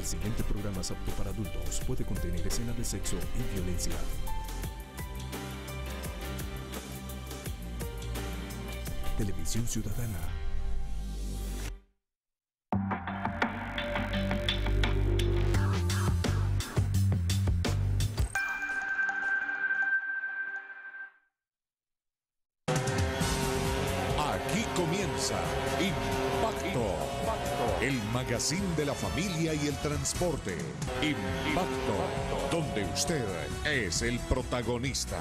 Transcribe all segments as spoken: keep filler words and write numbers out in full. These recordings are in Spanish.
El siguiente programa es apto para adultos. Puede contener escenas de sexo y violencia. Televisión Ciudadana. Aquí comienza Impacto, el magazine de la familia y el transporte. Impacto, donde usted es el protagonista.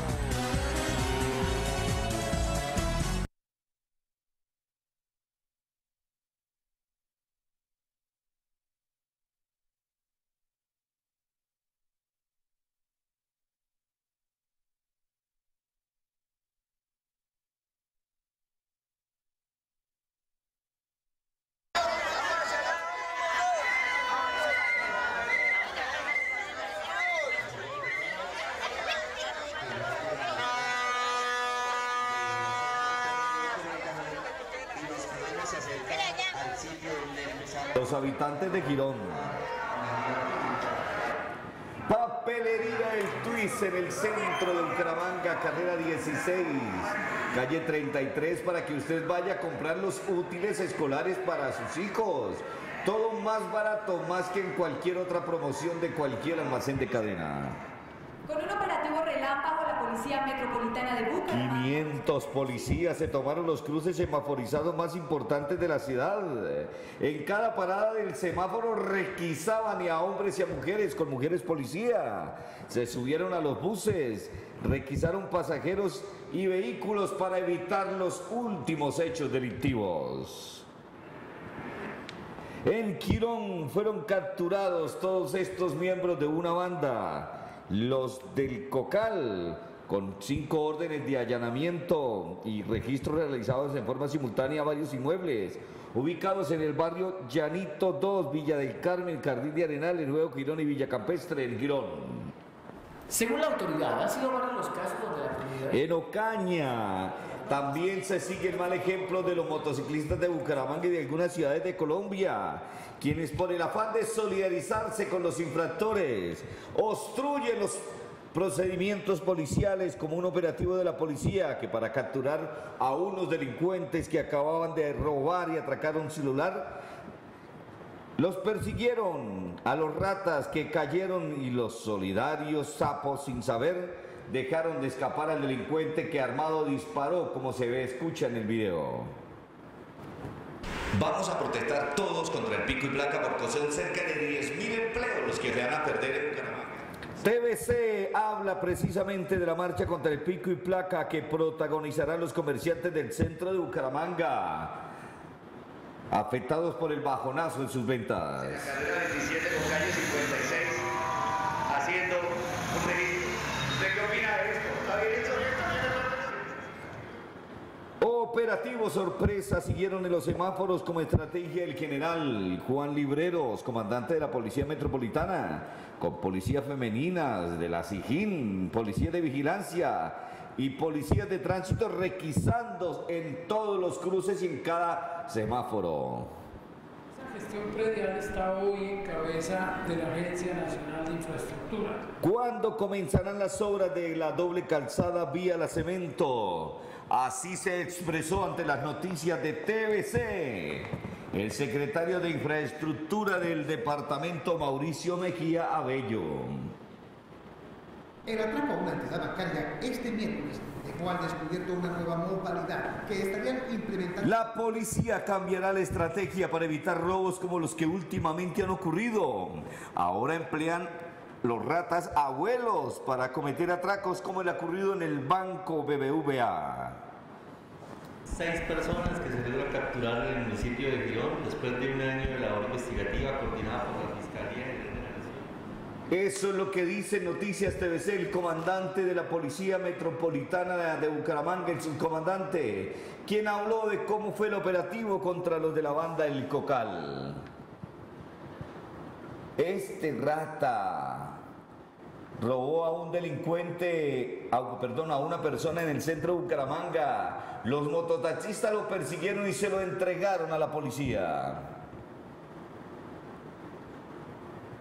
Los habitantes de Girón. Papelería El Twist en el centro de Bucaramanga, carrera dieciséis, calle treinta y tres, para que usted vaya a comprar los útiles escolares para sus hijos. Todo más barato, más que en cualquier otra promoción de cualquier almacén de cadena. Con un operativo relámpago, la Policía Metropolitana de Bucaramanga. quinientos policías se tomaron los cruces semaforizados más importantes de la ciudad. En cada parada del semáforo requisaban y a hombres y a mujeres con mujeres policía. Se subieron a los buses, requisaron pasajeros y vehículos para evitar los últimos hechos delictivos. En Quirón fueron capturados todos estos miembros de una banda. Los del Cocal, con cinco órdenes de allanamiento y registros realizados en forma simultánea a varios inmuebles, ubicados en el barrio Llanito dos, Villa del Carmen, Jardín de Arenal, en Nuevo Girón y Villa Campestre, en Girón. Según la autoridad, han sido varios los casos donde la comunidad... En Ocaña también se sigue el mal ejemplo de los motociclistas de Bucaramanga y de algunas ciudades de Colombia, quienes por el afán de solidarizarse con los infractores obstruyen los procedimientos policiales, como un operativo de la policía que, para capturar a unos delincuentes que acababan de robar y atracar un celular, los persiguieron a los ratas que cayeron, y los solidarios sapos, sin saber, dejaron de escapar al delincuente que armado disparó, como se ve, escucha en el video. Vamos a protestar todos contra el pico y placa porque son cerca de diez mil empleos los que se van a perder en Bucaramanga. T V C habla precisamente de la marcha contra el pico y placa que protagonizarán los comerciantes del centro de Bucaramanga, afectados por el bajonazo en sus ventas. En la carrera veintisiete con calle cincuenta y seis, haciendo un registro. ¿Usted qué opina de esto? ¿Está bien hecho? Operativo sorpresa siguieron en los semáforos como estrategia el general Juan Libreros, comandante de la Policía Metropolitana, con policías femeninas de la SIGIN, policía de vigilancia y policías de tránsito, requisando en todos los cruces y en cada semáforo. Esta gestión predial está hoy en cabeza de la Agencia Nacional de Infraestructura. ¿Cuándo comenzarán las obras de la doble calzada vía La Cemento? Así se expresó ante las noticias de T V C el secretario de Infraestructura del departamento, Mauricio Mejía Abello. El atraco a una entidad bancaria este miércoles dejó al descubierto una nueva modalidad que estarían implementando. La policía cambiará la estrategia para evitar robos como los que últimamente han ocurrido. Ahora emplean los ratas abuelos para cometer atracos como el ocurrido en el Banco B B V A. Seis personas que se logra capturar en el municipio de Girón después de un año de labor investigativa coordinada por la Fiscalía de la Nación. Eso es lo que dice Noticias T V C el comandante de la Policía Metropolitana de Bucaramanga, el subcomandante, quien habló de cómo fue el operativo contra los de la banda El Cocal. Este rata robó a un delincuente, a, perdón, a una persona en el centro de Bucaramanga. Los mototaxistas lo persiguieron y se lo entregaron a la policía.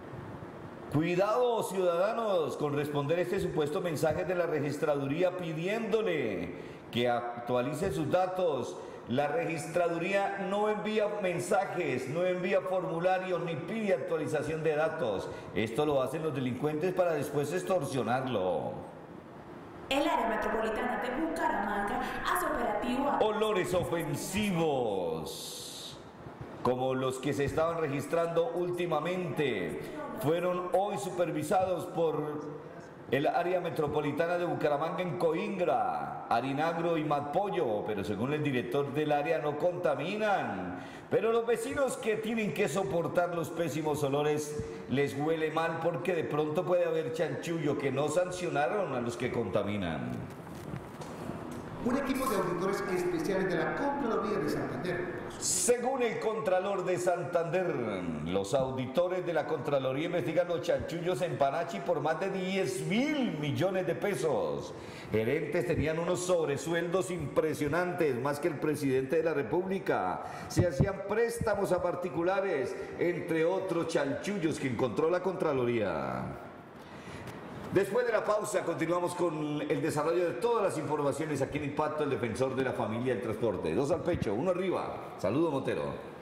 Cuidado, ciudadanos, con responder este supuesto mensaje de la registraduría pidiéndole que actualice sus datos. La registraduría no envía mensajes, no envía formularios ni pide actualización de datos. Esto lo hacen los delincuentes para después extorsionarlo. El área metropolitana de Bucaramanga hace operativo. Olores ofensivos, como los que se estaban registrando últimamente, fueron hoy supervisados por el área metropolitana de Bucaramanga en Coimbra, Arinagro y Matpollo, pero según el director del área no contaminan. Pero los vecinos que tienen que soportar los pésimos olores les huele mal porque de pronto puede haber chanchullo que no sancionaron a los que contaminan. Un equipo de auditores especiales de la Contraloría de Santander. Según el Contralor de Santander, los auditores de la Contraloría investigan los chanchullos en Panachi por más de diez mil millones de pesos. Gerentes tenían unos sobresueldos impresionantes, más que el presidente de la República. Se hacían préstamos a particulares, entre otros chanchullos que encontró la Contraloría. Después de la pausa continuamos con el desarrollo de todas las informaciones aquí en Impacto, el defensor de la familia del transporte. Dos al pecho, uno arriba. Saludo, Montero.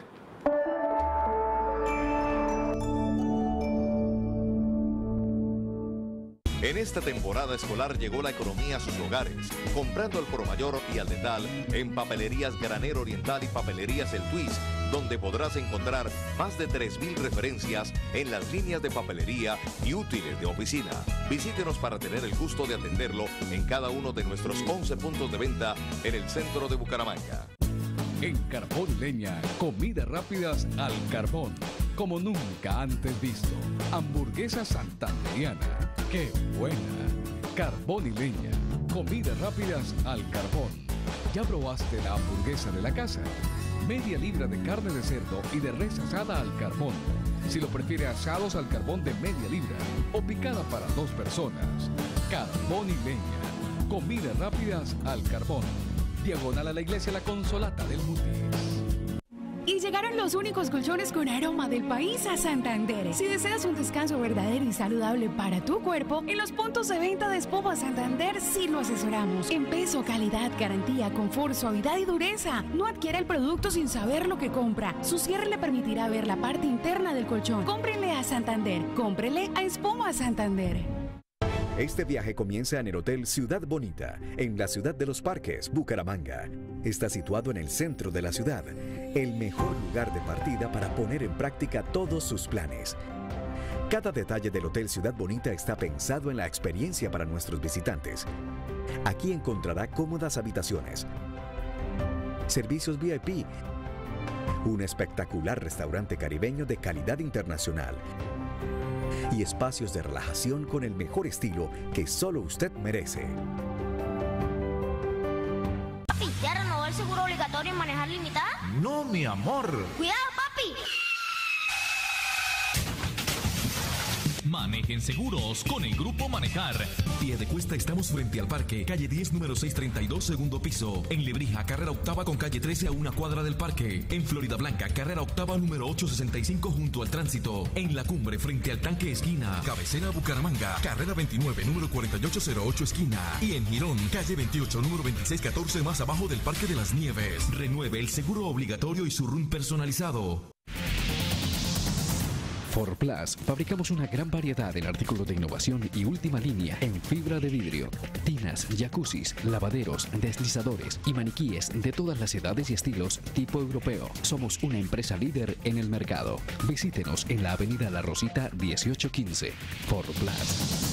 En esta temporada escolar llegó la economía a sus hogares, comprando al por mayor y al detal en Papelerías Granero Oriental y Papelerías El Twist, donde podrás encontrar más de tres mil referencias en las líneas de papelería y útiles de oficina. Visítenos para tener el gusto de atenderlo en cada uno de nuestros once puntos de venta en el centro de Bucaramanga. En Carbón y Leña, comidas rápidas al carbón, como nunca antes visto. Hamburguesa santanderiana, ¡qué buena! Carbón y Leña, comidas rápidas al carbón. ¿Ya probaste la hamburguesa de la casa? Media libra de carne de cerdo y de res asada al carbón. Si lo prefiere, asados al carbón de media libra o picada para dos personas. Carbón y Leña, comidas rápidas al carbón. Diagonal a la iglesia La Consolata del Mutis. Y llegaron los únicos colchones con aroma del país a Santander. Si deseas un descanso verdadero y saludable para tu cuerpo, en los puntos de venta de Espuma Santander sí lo asesoramos. En peso, calidad, garantía, confort, suavidad y dureza. No adquiera el producto sin saber lo que compra. Su cierre le permitirá ver la parte interna del colchón. Cómprele a Santander. Cómprele a Espuma Santander. Este viaje comienza en el Hotel Ciudad Bonita, en la ciudad de los parques, Bucaramanga. Está situado en el centro de la ciudad, el mejor lugar de partida para poner en práctica todos sus planes. Cada detalle del Hotel Ciudad Bonita está pensado en la experiencia para nuestros visitantes. Aquí encontrará cómodas habitaciones, servicios V I P, un espectacular restaurante caribeño de calidad internacional y espacios de relajación con el mejor estilo que solo usted merece. Papi, ¿ya renovó el seguro obligatorio en manejar limitada? No, mi amor. ¡Cuidado, papi! Manejen seguros con el Grupo Manejar. Piedecuesta, estamos frente al parque, calle diez, número seiscientos treinta y dos, segundo piso. En Lebrija, carrera octava con calle trece a una cuadra del parque. En Florida Blanca, carrera octava, número ochocientos sesenta y cinco junto al tránsito. En La Cumbre, frente al tanque esquina. Cabecera Bucaramanga, carrera veintinueve, número cuarenta y ocho cero ocho esquina. Y en Girón, calle veintiocho, número veintiséis catorce más abajo del Parque de las Nieves. Renueve el seguro obligatorio y su R U N personalizado. Forplas, fabricamos una gran variedad en artículos de innovación y última línea en fibra de vidrio, tinas, jacuzzis, lavaderos, deslizadores y maniquíes de todas las edades y estilos tipo europeo. Somos una empresa líder en el mercado. Visítenos en la avenida La Rosita dieciocho quince. Forplas.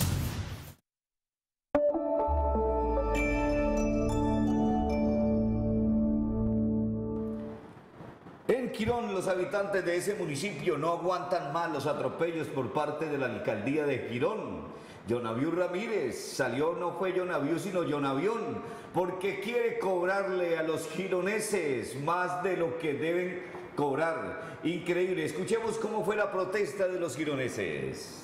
En Girón, los habitantes de ese municipio no aguantan más los atropellos por parte de la alcaldía de Girón. Jonaviu Ramírez salió, no fue Jonaviu sino Jonavión, porque quiere cobrarle a los gironeses más de lo que deben cobrar. Increíble, escuchemos cómo fue la protesta de los gironeses.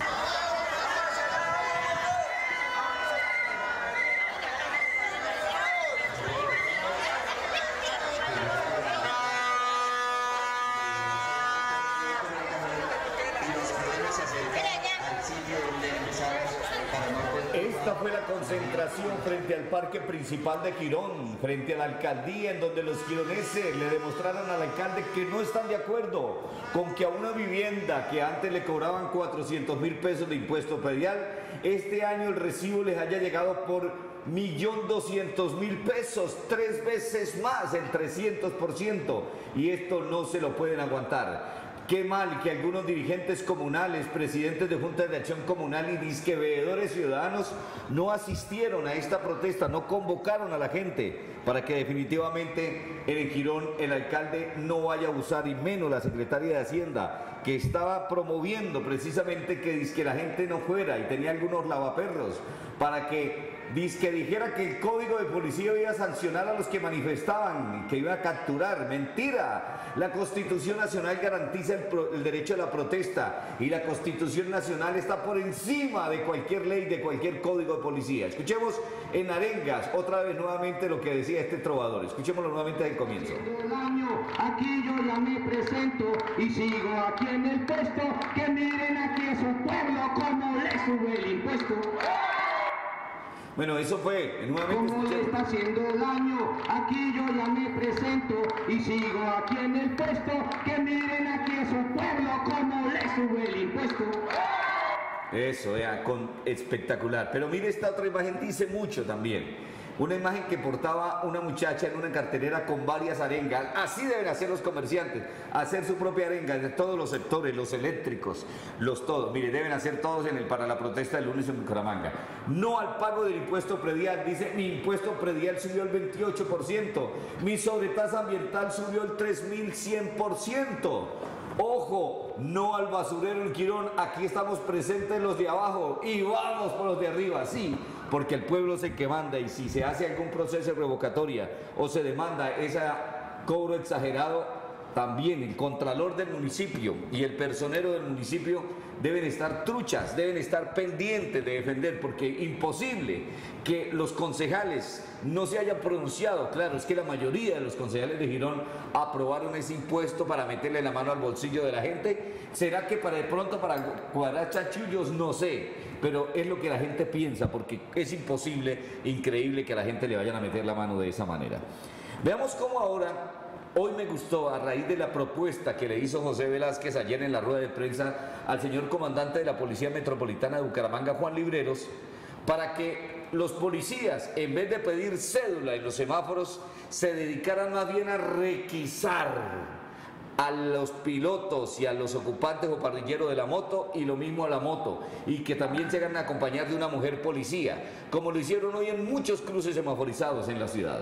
Esta fue la concentración frente al parque principal de Girón, frente a la alcaldía, en donde los gironeses le demostraron al alcalde que no están de acuerdo con que a una vivienda que antes le cobraban cuatrocientos mil pesos de impuesto predial, este año el recibo les haya llegado por un millón doscientos mil pesos, tres veces más, el trescientos por ciento, y esto no se lo pueden aguantar. Qué mal que algunos dirigentes comunales, presidentes de juntas de acción comunal y disque veedores ciudadanos no asistieron a esta protesta, no convocaron a la gente para que definitivamente en el Girón el alcalde no vaya a abusar, y menos la secretaria de Hacienda, que estaba promoviendo precisamente que disque la gente no fuera, y tenía algunos lavaperros para que disque dijera que el código de policía iba a sancionar a los que manifestaban, que iba a capturar. Mentira. La Constitución Nacional garantiza el, pro, el derecho a la protesta, y la Constitución Nacional está por encima de cualquier ley, de cualquier código de policía. Escuchemos en Arengas otra vez nuevamente lo que decía este trovador. Escuchémoslo nuevamente desde el comienzo. Aquí yo ya me presento y sigo aquí en el puesto, que miren aquí a su pueblo como le sube el impuesto. Bueno, eso fue, nuevamente ¿Cómo le está haciendo daño? Aquí yo ya me presento y sigo aquí en el puesto, que miren aquí a su pueblo como le sube el impuesto. Eso, ya, con, espectacular. Pero mire, esta otra imagen dice mucho también. Una imagen que portaba una muchacha en una cartelera con varias arengas. Así deben hacer los comerciantes, hacer su propia arenga de todos los sectores, los eléctricos, los todos. Mire, deben hacer todos en el, para la protesta del lunes en Bucaramanga. No al pago del impuesto predial. Dice, mi impuesto predial subió el veintiocho por ciento, mi sobretasa ambiental subió el tres mil cien por ciento. Ojo, no al basurero en Girón, aquí estamos presentes los de abajo y vamos por los de arriba, sí, porque el pueblo es el que manda, y si se hace algún proceso de revocatoria o se demanda ese cobro exagerado, también el contralor del municipio y el personero del municipio deben estar truchas, deben estar pendientes de defender, porque imposible que los concejales no se hayan pronunciado. Claro, es que la mayoría de los concejales de Girón aprobaron ese impuesto para meterle la mano al bolsillo de la gente. ¿Será que para de pronto para cuadrar chachullos? No sé, pero es lo que la gente piensa, porque es imposible, increíble que a la gente le vayan a meter la mano de esa manera. Veamos cómo ahora... Hoy me gustó, a raíz de la propuesta que le hizo José Velázquez ayer en la rueda de prensa al señor comandante de la Policía Metropolitana de Bucaramanga, Juan Libreros, para que los policías, en vez de pedir cédula en los semáforos, se dedicaran más bien a requisar a los pilotos y a los ocupantes o parrilleros de la moto, y lo mismo a la moto, y que también se hagan acompañar de una mujer policía, como lo hicieron hoy en muchos cruces semaforizados en la ciudad.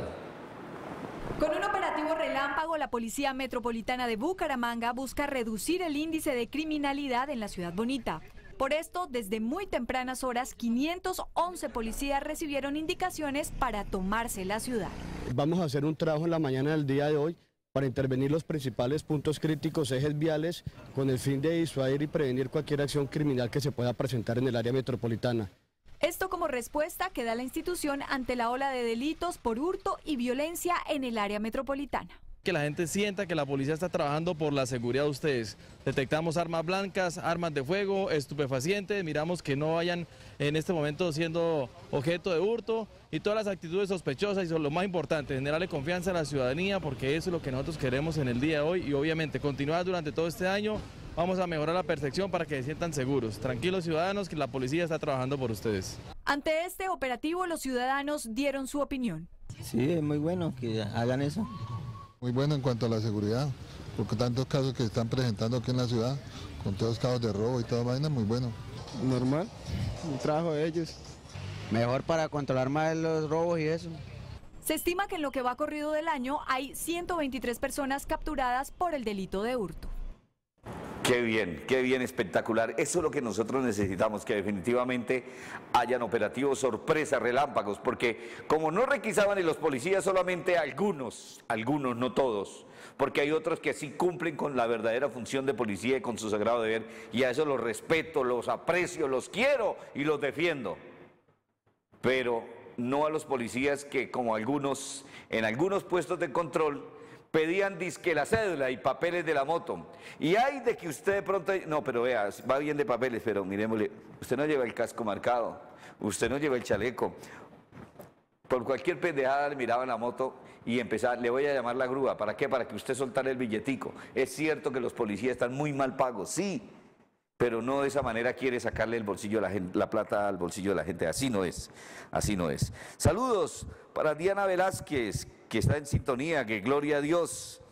Con un operativo relámpago, la Policía Metropolitana de Bucaramanga busca reducir el índice de criminalidad en la ciudad bonita. Por esto, desde muy tempranas horas, quinientos once policías recibieron indicaciones para tomarse la ciudad. Vamos a hacer un trabajo en la mañana del día de hoy para intervenir los principales puntos críticos, ejes viales, con el fin de disuadir y prevenir cualquier acción criminal que se pueda presentar en el área metropolitana. Esto como respuesta que da la institución ante la ola de delitos por hurto y violencia en el área metropolitana. Que la gente sienta que la policía está trabajando por la seguridad de ustedes. Detectamos armas blancas, armas de fuego, estupefacientes, miramos que no vayan en este momento siendo objeto de hurto, y todas las actitudes sospechosas, y son lo más importante, generarle confianza a la ciudadanía, porque eso es lo que nosotros queremos en el día de hoy, y obviamente continuar durante todo este año. Vamos a mejorar la percepción para que se sientan seguros. Tranquilos ciudadanos, que la policía está trabajando por ustedes. Ante este operativo, los ciudadanos dieron su opinión. Sí, es muy bueno que hagan eso. Muy bueno en cuanto a la seguridad, porque tantos casos que están presentando aquí en la ciudad, con todos los casos de robo y toda vaina, muy bueno. Normal, un trabajo de ellos. Mejor para controlar más los robos y eso. Se estima que en lo que va corrido del año hay ciento veintitrés personas capturadas por el delito de hurto. Qué bien, qué bien, espectacular. Eso es lo que nosotros necesitamos, que definitivamente hayan operativos sorpresa, relámpagos, porque como no requisaban en los policías solamente algunos, algunos, no todos, porque hay otros que sí cumplen con la verdadera función de policía y con su sagrado deber, y a eso los respeto, los aprecio, los quiero y los defiendo. Pero no a los policías que, como algunos, en algunos puestos de control, pedían disque la cédula y papeles de la moto. Y hay de que usted de pronto, no, pero vea, va bien de papeles, pero miremosle, usted no lleva el casco marcado, usted no lleva el chaleco. Por cualquier pendejada le miraban la moto y empezar, le voy a llamar la grúa. ¿Para qué? Para que usted soltara el billetico. Es cierto que los policías están muy mal pagos, sí, pero no de esa manera quiere sacarle el bolsillo a la, gente, la plata al bolsillo de la gente. Así no es, así no es. Saludos para Diana Velázquez, que está en sintonía, que gloria a Dios.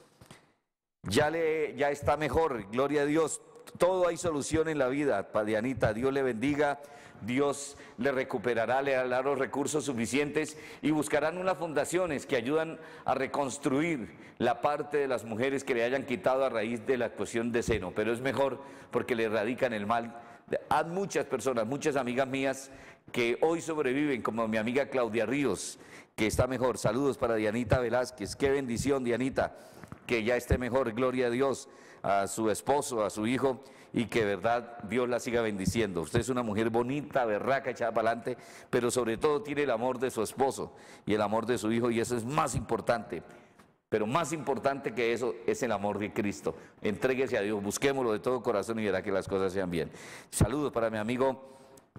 Ya, le, ya está mejor, gloria a Dios. Todo hay solución en la vida, para Dianita, Dios le bendiga. Dios le recuperará, le dará los recursos suficientes y buscarán unas fundaciones que ayudan a reconstruir la parte de las mujeres que le hayan quitado a raíz de la exposición de seno, pero es mejor porque le erradican el mal. Hay muchas personas, muchas amigas mías que hoy sobreviven, como mi amiga Claudia Ríos, que está mejor. Saludos para Dianita Velázquez, qué bendición, Dianita, que ya esté mejor, gloria a Dios, a su esposo, a su hijo, y que de verdad Dios la siga bendiciendo. Usted es una mujer bonita, berraca, echada para adelante, pero sobre todo tiene el amor de su esposo y el amor de su hijo, y eso es más importante. Pero más importante que eso es el amor de Cristo. Entréguese a Dios, busquémoslo de todo corazón y verá que las cosas sean bien. Saludos para mi amigo,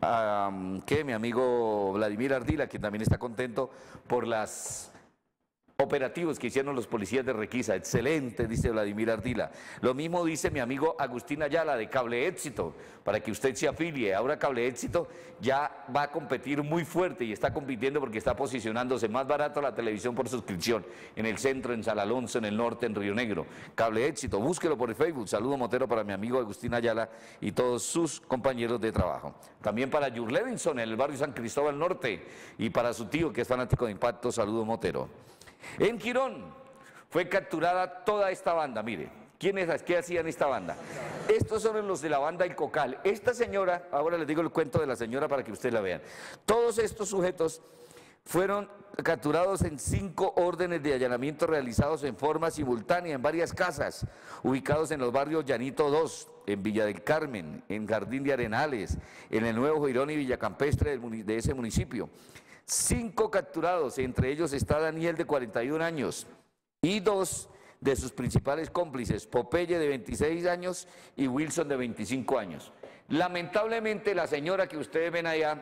um, ¿qué? Mi amigo Vladimir Ardila, quien también está contento por las operativos que hicieron los policías de Requisa. Excelente, dice Vladimir Ardila. Lo mismo dice mi amigo Agustín Ayala de Cable Éxito, para que usted se afilie. Ahora Cable Éxito ya va a competir muy fuerte y está compitiendo porque está posicionándose más barato la televisión por suscripción en el centro, en San Alonso, en el norte, en Río Negro. Cable Éxito, búsquelo por el Facebook. Saludo Motero para mi amigo Agustín Ayala y todos sus compañeros de trabajo. También para Jur Levinson en el barrio San Cristóbal Norte y para su tío que es fanático de Impacto. Saludo Motero. En Quirón fue capturada toda esta banda. Mire, ¿quiénes, qué hacían esta banda? Estos son los de la banda El Cocal. Esta señora, ahora les digo el cuento de la señora para que ustedes la vean. Todos estos sujetos fueron capturados en cinco órdenes de allanamiento realizados en forma simultánea en varias casas, ubicados en los barrios Llanito dos, en Villa del Carmen, en Jardín de Arenales, en el Nuevo Girón y Villa Campestre de ese municipio. Cinco capturados, entre ellos está Daniel de cuarenta y un años y dos de sus principales cómplices, Popeye de veintiséis años y Wilson de veinticinco años. Lamentablemente la señora que ustedes ven allá,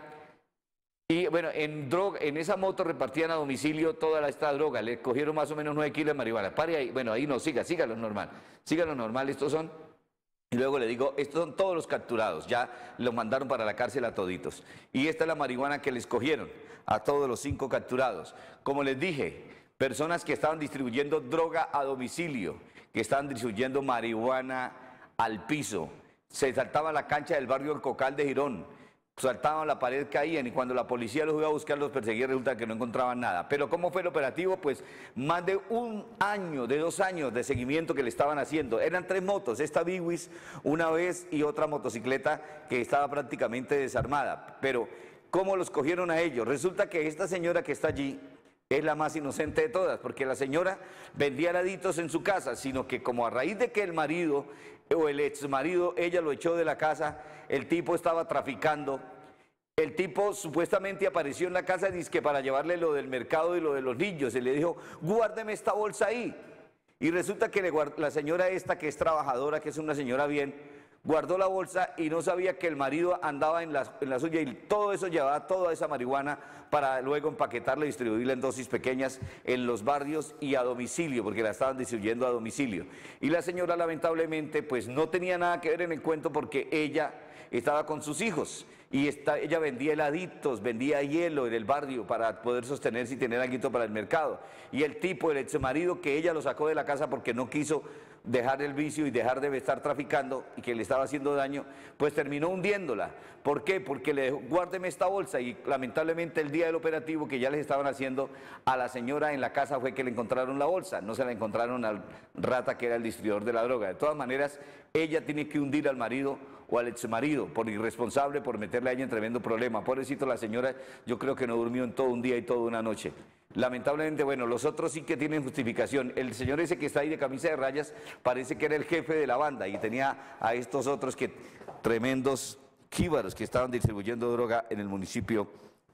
y bueno, en, droga, en esa moto repartían a domicilio toda esta droga, le cogieron más o menos nueve kilos de marihuana. Pare ahí, bueno, ahí no, siga, siga lo normal, siga lo normal, estos son... Y luego le digo, estos son todos los capturados, ya los mandaron para la cárcel a toditos. Y esta es la marihuana que les cogieron a todos los cinco capturados. Como les dije, personas que estaban distribuyendo droga a domicilio, que estaban distribuyendo marihuana al piso. Se saltaban la cancha del barrio El Cocal de Girón, saltaban la pared, caían, y cuando la policía los iba a buscar, los perseguía, resulta que no encontraban nada. Pero ¿cómo fue el operativo? Pues más de un año, de dos años de seguimiento que le estaban haciendo. Eran tres motos, esta Biwis una vez y otra motocicleta que estaba prácticamente desarmada. Pero ¿cómo los cogieron a ellos? Resulta que esta señora que está allí es la más inocente de todas, porque la señora vendía heladitos en su casa, sino que como a raíz de que el marido o el ex marido, ella lo echó de la casa, el tipo estaba traficando. El tipo supuestamente apareció en la casa dizque para llevarle lo del mercado y lo de los niños, y le dijo, guárdeme esta bolsa ahí. Y resulta que le guard... la señora esta, que es trabajadora, que es una señora bien, guardó la bolsa y no sabía que el marido andaba en la, en la suya, y todo eso llevaba toda esa marihuana para luego empaquetarla y distribuirla en dosis pequeñas en los barrios y a domicilio, porque la estaban distribuyendo a domicilio. Y la señora lamentablemente pues no tenía nada que ver en el cuento, porque ella estaba con sus hijos y esta, ella vendía heladitos, vendía hielo en el barrio para poder sostenerse y tener algo para el mercado. Y el tipo, el ex marido, que ella lo sacó de la casa porque no quiso dejar el vicio y dejar de estar traficando y que le estaba haciendo daño, pues terminó hundiéndola. ¿Por qué? Porque le dijo, guárdeme esta bolsa, y lamentablemente el día del operativo que ya les estaban haciendo a la señora en la casa fue que le encontraron la bolsa, no se la encontraron al rata que era el distribuidor de la droga. De todas maneras, ella tiene que hundir al marido o al ex marido por irresponsable, por meterle a ella en tremendo problema. Pobrecito la señora, yo creo que no durmió en todo un día y toda una noche. Lamentablemente, bueno, los otros sí que tienen justificación. El señor ese que está ahí de camisa de rayas parece que era el jefe de la banda y tenía a estos otros que tremendos jíbaros que estaban distribuyendo droga en el municipio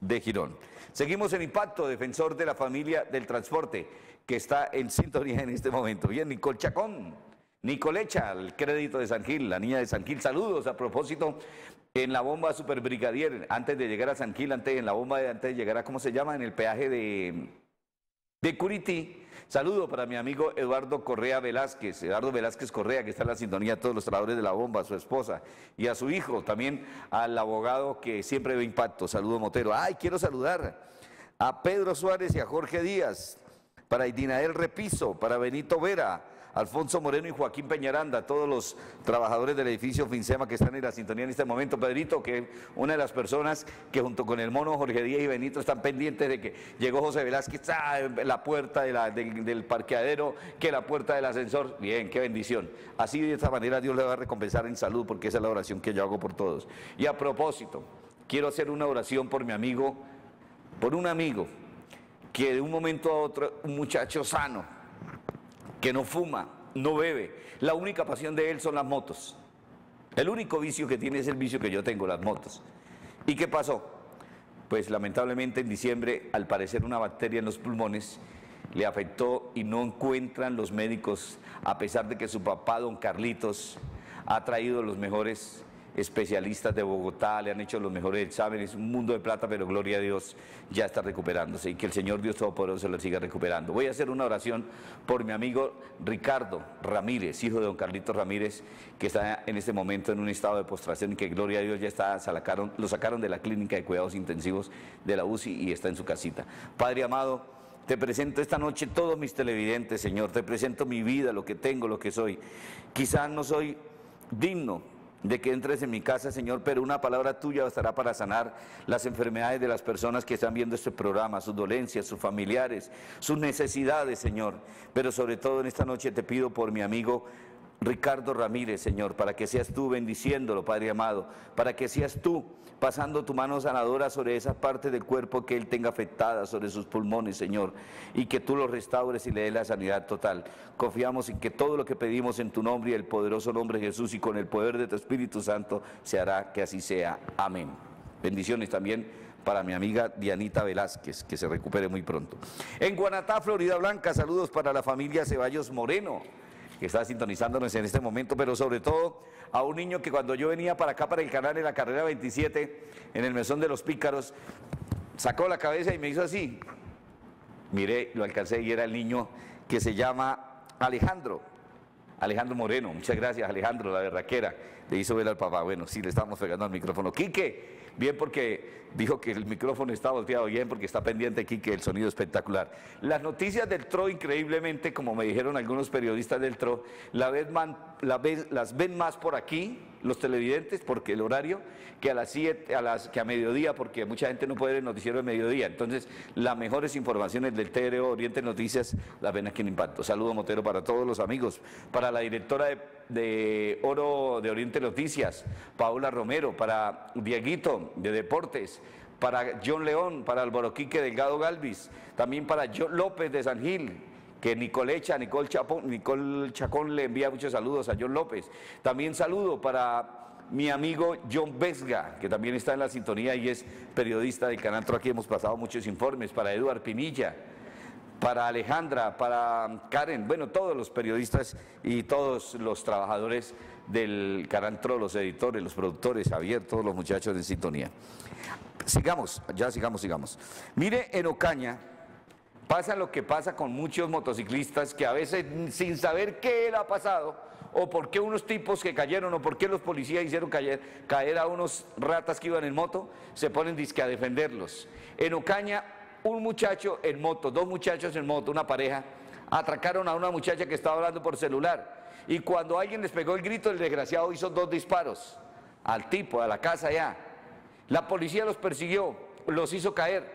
de Girón. Seguimos en Impacto, defensor de la familia del transporte, que está en sintonía en este momento. Bien, Nicole Chacón, Nicolecha, el crédito de San Gil, la niña de San Gil. Saludos a propósito en la bomba Superbrigadier, antes de llegar a San Gil, antes, en la bomba de, antes de llegar a, ¿cómo se llama? En el peaje de, de Curití. Saludo para mi amigo Eduardo Correa Velázquez, Eduardo Velázquez Correa, que está en la sintonía, a todos los trabajadores de la bomba, a su esposa y a su hijo, también al abogado que siempre ve Impacto. Saludo Motero. Ay, quiero saludar a Pedro Suárez y a Jorge Díaz, para Idinael Repiso, para Benito Vera, Alfonso Moreno y Joaquín Peñaranda, todos los trabajadores del edificio Finsema que están en la sintonía en este momento. Pedrito, que es una de las personas que junto con el mono Jorge Díaz y Benito están pendientes de que llegó José Velázquez, ah, la puerta de la, de, del parqueadero, que la puerta del ascensor. Bien, qué bendición. Así de esta manera Dios le va a recompensar en salud, porque esa es la oración que yo hago por todos. Y a propósito, quiero hacer una oración por mi amigo, por un amigo, que de un momento a otro, un muchacho sano, que no fuma, no bebe, la única pasión de él son las motos. El único vicio que tiene es el vicio que yo tengo, las motos. ¿Y qué pasó? Pues lamentablemente en diciembre, al parecer una bacteria en los pulmones le afectó y no encuentran los médicos, a pesar de que su papá, don Carlitos, ha traído los mejores especialistas de Bogotá, le han hecho los mejores exámenes, un mundo de plata, pero gloria a Dios, ya está recuperándose, y que el Señor Dios Todopoderoso lo siga recuperando. Voy a hacer una oración por mi amigo Ricardo Ramírez, hijo de don Carlitos Ramírez, que está en este momento en un estado de postración y que gloria a Dios ya está, sacaron, lo sacaron de la clínica de cuidados intensivos de la U C I y está en su casita. Padre amado, te presento esta noche todos mis televidentes, Señor, te presento mi vida, lo que tengo, lo que soy. Quizás no soy digno de que entres en mi casa, Señor, pero una palabra tuya bastará para sanar las enfermedades de las personas que están viendo este programa, sus dolencias, sus familiares, sus necesidades, Señor. Pero sobre todo en esta noche te pido por mi amigo Ricardo Ramírez, Señor, para que seas tú bendiciéndolo, Padre amado, para que seas tú pasando tu mano sanadora sobre esa parte del cuerpo que él tenga afectada, sobre sus pulmones, Señor, y que tú lo restaures y le des la sanidad total. Confiamos en que todo lo que pedimos en tu nombre y el poderoso nombre de Jesús y con el poder de tu Espíritu Santo se hará, que así sea. Amén. Bendiciones también para mi amiga Dianita Velázquez, que se recupere muy pronto. En Guanatá, Florida Blanca, saludos para la familia Ceballos Moreno, que está sintonizándonos en este momento, pero sobre todo a un niño que cuando yo venía para acá, para el canal, en la carrera veintisiete, en el mesón de los Pícaros, sacó la cabeza y me hizo así. Miré, lo alcancé y era el niño que se llama Alejandro, Alejandro Moreno. Muchas gracias, Alejandro, la berraquera. Le hizo ver al papá. Bueno, sí, le estamos pegando al micrófono. Quique, bien, porque dijo que el micrófono está volteado, bien, porque está pendiente Quique, el sonido espectacular. Las noticias del T R O, increíblemente, como me dijeron algunos periodistas del T R O, la vez man, la vez, las ven más por aquí, los televidentes, porque el horario, que a las siete, a las, que a mediodía, porque mucha gente no puede ver el noticiero de mediodía. Entonces, las mejores informaciones del T R O Oriente Noticias las ven aquí en Impacto. Saludo Motero para todos los amigos, para la directora de, de Oro de Oriente Noticias, Paula Romero, para Dieguito de Deportes, para John León, para Álvaro Quique Delgado Galvis, también para John López de San Gil, que Nicolecha, Nicole, Chapón, Nicole Chacón le envía muchos saludos a John López. También saludo para mi amigo John Vesga, que también está en la sintonía y es periodista del canal T R O. Aquí hemos pasado muchos informes, para Eduard Pinilla, para Alejandra, para Karen, bueno, todos los periodistas y todos los trabajadores del canal T R O, los editores, los productores, Javier, todos los muchachos de sintonía. Sigamos, ya sigamos, sigamos. Mire, en Ocaña pasa lo que pasa con muchos motociclistas que a veces sin saber qué le ha pasado o por qué unos tipos que cayeron o por qué los policías hicieron caer, caer a unos ratas que iban en moto, se ponen disque a defenderlos. En Ocaña, un muchacho en moto, dos muchachos en moto, una pareja, atracaron a una muchacha que estaba hablando por celular y cuando alguien les pegó el grito, el desgraciado hizo dos disparos al tipo, a la casa ya. La policía los persiguió, los hizo caer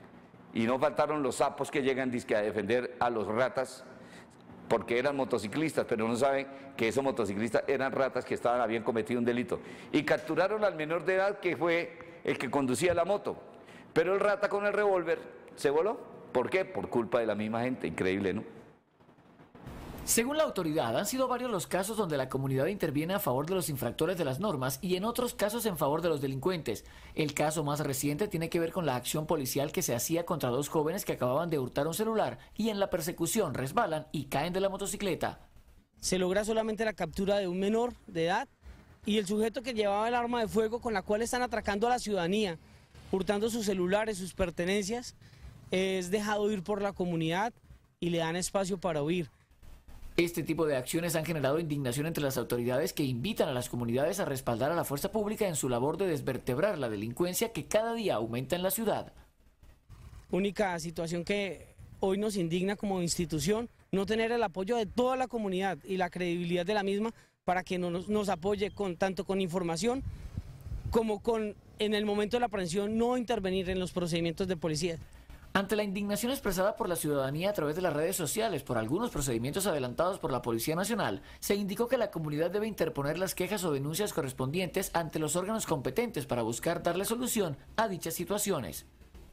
y no faltaron los sapos que llegan disque a defender a los ratas porque eran motociclistas, pero no saben que esos motociclistas eran ratas que estaban, habían cometido un delito. Y capturaron al menor de edad que fue el que conducía la moto, pero el rata con el revólver se voló. ¿Por qué? Por culpa de la misma gente, increíble, ¿no? Según la autoridad, han sido varios los casos donde la comunidad interviene a favor de los infractores de las normas y en otros casos en favor de los delincuentes. El caso más reciente tiene que ver con la acción policial que se hacía contra dos jóvenes que acababan de hurtar un celular y en la persecución resbalan y caen de la motocicleta. Se logra solamente la captura de un menor de edad y el sujeto que llevaba el arma de fuego con la cual están atracando a la ciudadanía, hurtando sus celulares, sus pertenencias, es dejado ir por la comunidad y le dan espacio para huir. Este tipo de acciones han generado indignación entre las autoridades que invitan a las comunidades a respaldar a la fuerza pública en su labor de desvertebrar la delincuencia que cada día aumenta en la ciudad. Única situación que hoy nos indigna como institución, no tener el apoyo de toda la comunidad y la credibilidad de la misma para que nos, nos apoye con, tanto con información como con, en el momento de la aprehensión, no intervenir en los procedimientos de policía. Ante la indignación expresada por la ciudadanía a través de las redes sociales por algunos procedimientos adelantados por la Policía Nacional, se indicó que la comunidad debe interponer las quejas o denuncias correspondientes ante los órganos competentes para buscar darle solución a dichas situaciones.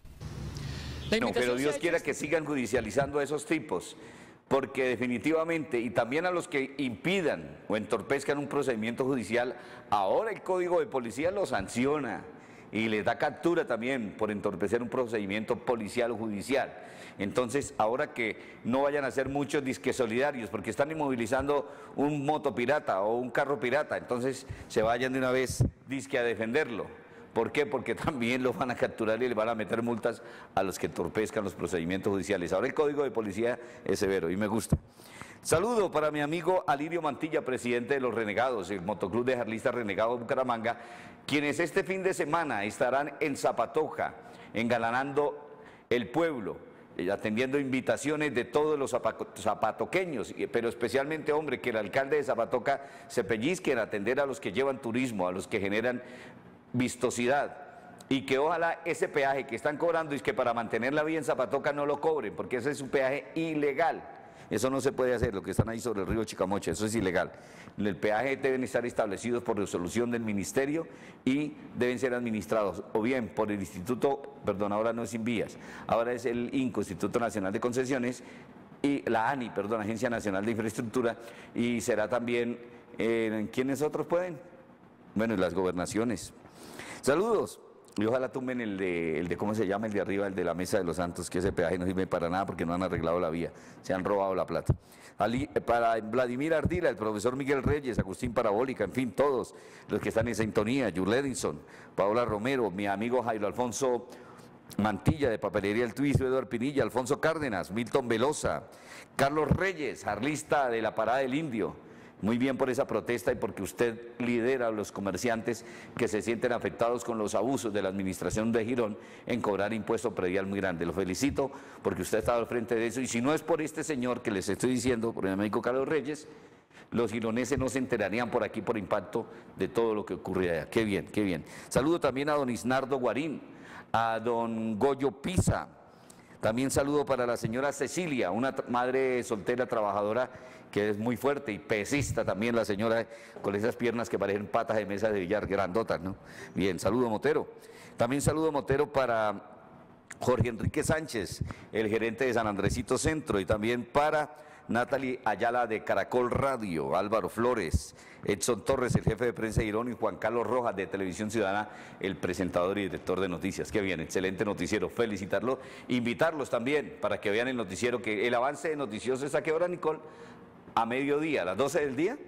No, pero Dios quiera que sigan judicializando a esos tipos, porque definitivamente, y también a los que impidan o entorpezcan un procedimiento judicial, ahora el Código de Policía lo sanciona y les da captura también por entorpecer un procedimiento policial o judicial. Entonces, ahora que no vayan a ser muchos disque solidarios, porque están inmovilizando un motopirata o un carro pirata, entonces se vayan de una vez disque a defenderlo. ¿Por qué? Porque también lo van a capturar y le van a meter multas a los que entorpezcan los procedimientos judiciales. Ahora el Código de Policía es severo y me gusta. Saludo para mi amigo Alirio Mantilla, presidente de los Renegados, el motoclub de jarlistas Renegado de Bucaramanga, quienes este fin de semana estarán en Zapatoca, engalanando el pueblo, atendiendo invitaciones de todos los zapatoqueños, pero especialmente, hombre, que el alcalde de Zapatoca se pellizque en atender a los que llevan turismo, a los que generan vistosidad, y que ojalá ese peaje que están cobrando y que para mantener la vía en Zapatoca no lo cobren, porque ese es un peaje ilegal. Eso no se puede hacer, lo que están ahí sobre el río Chicamocha, eso es ilegal. El peaje deben estar establecidos por resolución del ministerio y deben ser administrados o bien por el Instituto, perdón, ahora no es Invías, ahora es el INCO, Instituto Nacional de Concesiones, y la ANI, perdón, Agencia Nacional de Infraestructura, y será también, eh, ¿quiénes otros pueden? Bueno, y las gobernaciones. Saludos. Y ojalá tumben el de, el de, ¿cómo se llama? El de arriba, el de la Mesa de los Santos, que ese peaje no sirve para nada porque no han arreglado la vía, se han robado la plata. Ali, para Vladimir Ardila, el profesor Miguel Reyes, Agustín Parabólica, en fin, todos los que están en sintonía, Jules Edison, Paola Romero, mi amigo Jairo Alfonso Mantilla de Papelería El Twist, Eduardo Pinilla, Alfonso Cárdenas, Milton Velosa, Carlos Reyes, jarlista de la Parada del Indio. Muy bien por esa protesta y porque usted lidera a los comerciantes que se sienten afectados con los abusos de la administración de Girón en cobrar impuesto predial muy grande. Lo felicito porque usted ha estado al frente de eso y si no es por este señor que les estoy diciendo, por el amigo Carlos Reyes, los gironeses no se enterarían por aquí por impacto de todo lo que ocurre allá. Qué bien, qué bien. Saludo también a don Isnardo Guarín, a don Goyo Pisa. También saludo para la señora Cecilia, una madre soltera trabajadora que es muy fuerte y pesista también la señora con esas piernas que parecen patas de mesa de billar grandotas, ¿no? Bien, saludo Motero. También saludo Motero para Jorge Enrique Sánchez, el gerente de San Andresito Centro, y también para Natalie Ayala de Caracol Radio, Álvaro Flores, Edson Torres, el jefe de prensa de Girón, y Juan Carlos Rojas de Televisión Ciudadana, el presentador y director de noticias. Qué bien, excelente noticiero, felicitarlos, invitarlos también para que vean el noticiero, que el avance de noticioso es a qué hora, Nicole, a mediodía, a las doce del día,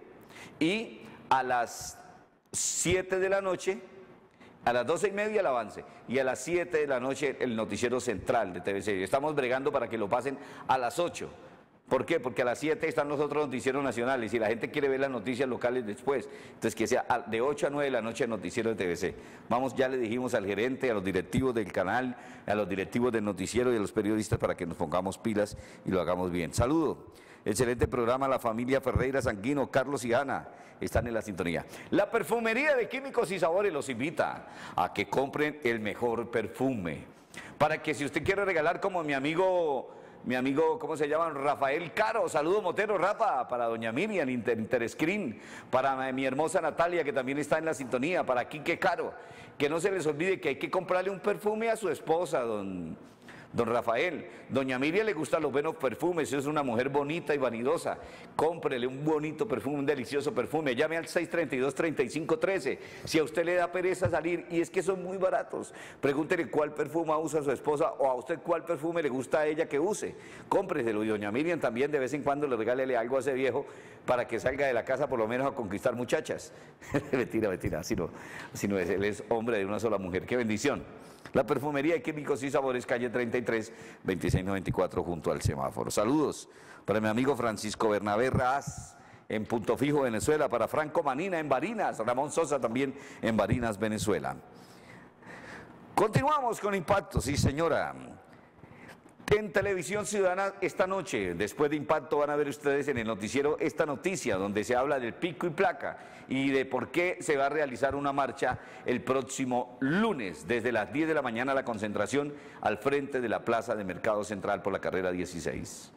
y a las siete de la noche, a las doce y media el avance, y a las siete de la noche el noticiero central de T V C. Estamos bregando para que lo pasen a las ocho. ¿Por qué? Porque a las siete están los otros noticieros nacionales y la gente quiere ver las noticias locales después. Entonces que sea de ocho a nueve de la noche el noticiero de T V C. Vamos, ya le dijimos al gerente, a los directivos del canal, a los directivos del noticiero y a los periodistas para que nos pongamos pilas y lo hagamos bien. Saludo. Excelente programa, la familia Ferreira Sanguino, Carlos y Ana están en la sintonía. La perfumería de Químicos y Sabores los invita a que compren el mejor perfume. Para que si usted quiere regalar como mi amigo... Mi amigo, ¿cómo se llama? Rafael Caro. Saludo Motero, Rafa, para doña Miriam, Inter, Interscreen, para mi hermosa Natalia, que también está en la sintonía, para Quique Caro. Que no se les olvide que hay que comprarle un perfume a su esposa, don, Don Rafael, doña Miriam le gustan los buenos perfumes, es una mujer bonita y vanidosa. Cómprele un bonito perfume, un delicioso perfume. Llame al seis tres dos, tres cinco uno tres. Si a usted le da pereza salir, y es que son muy baratos, pregúntele cuál perfume usa su esposa o a usted cuál perfume le gusta a ella que use. Cómpreselo, y doña Miriam también de vez en cuando le regálele algo a ese viejo para que salga de la casa por lo menos a conquistar muchachas. mentira, mentira, así no, así no es, él es hombre de una sola mujer. ¡Qué bendición! La perfumería de Químicos y Sabores, calle treinta y tres, veintiséis noventa y cuatro, junto al semáforo. Saludos para mi amigo Francisco Bernabé Raz, en Punto Fijo, Venezuela. Para Franco Manina, en Barinas. Ramón Sosa, también en Barinas, Venezuela. Continuamos con Impacto, sí señora. En Televisión Ciudadana esta noche, después de Impacto, van a ver ustedes en el noticiero esta noticia donde se habla del pico y placa y de por qué se va a realizar una marcha el próximo lunes desde las diez de la mañana, la concentración al frente de la Plaza de Mercado Central por la carrera dieciséis.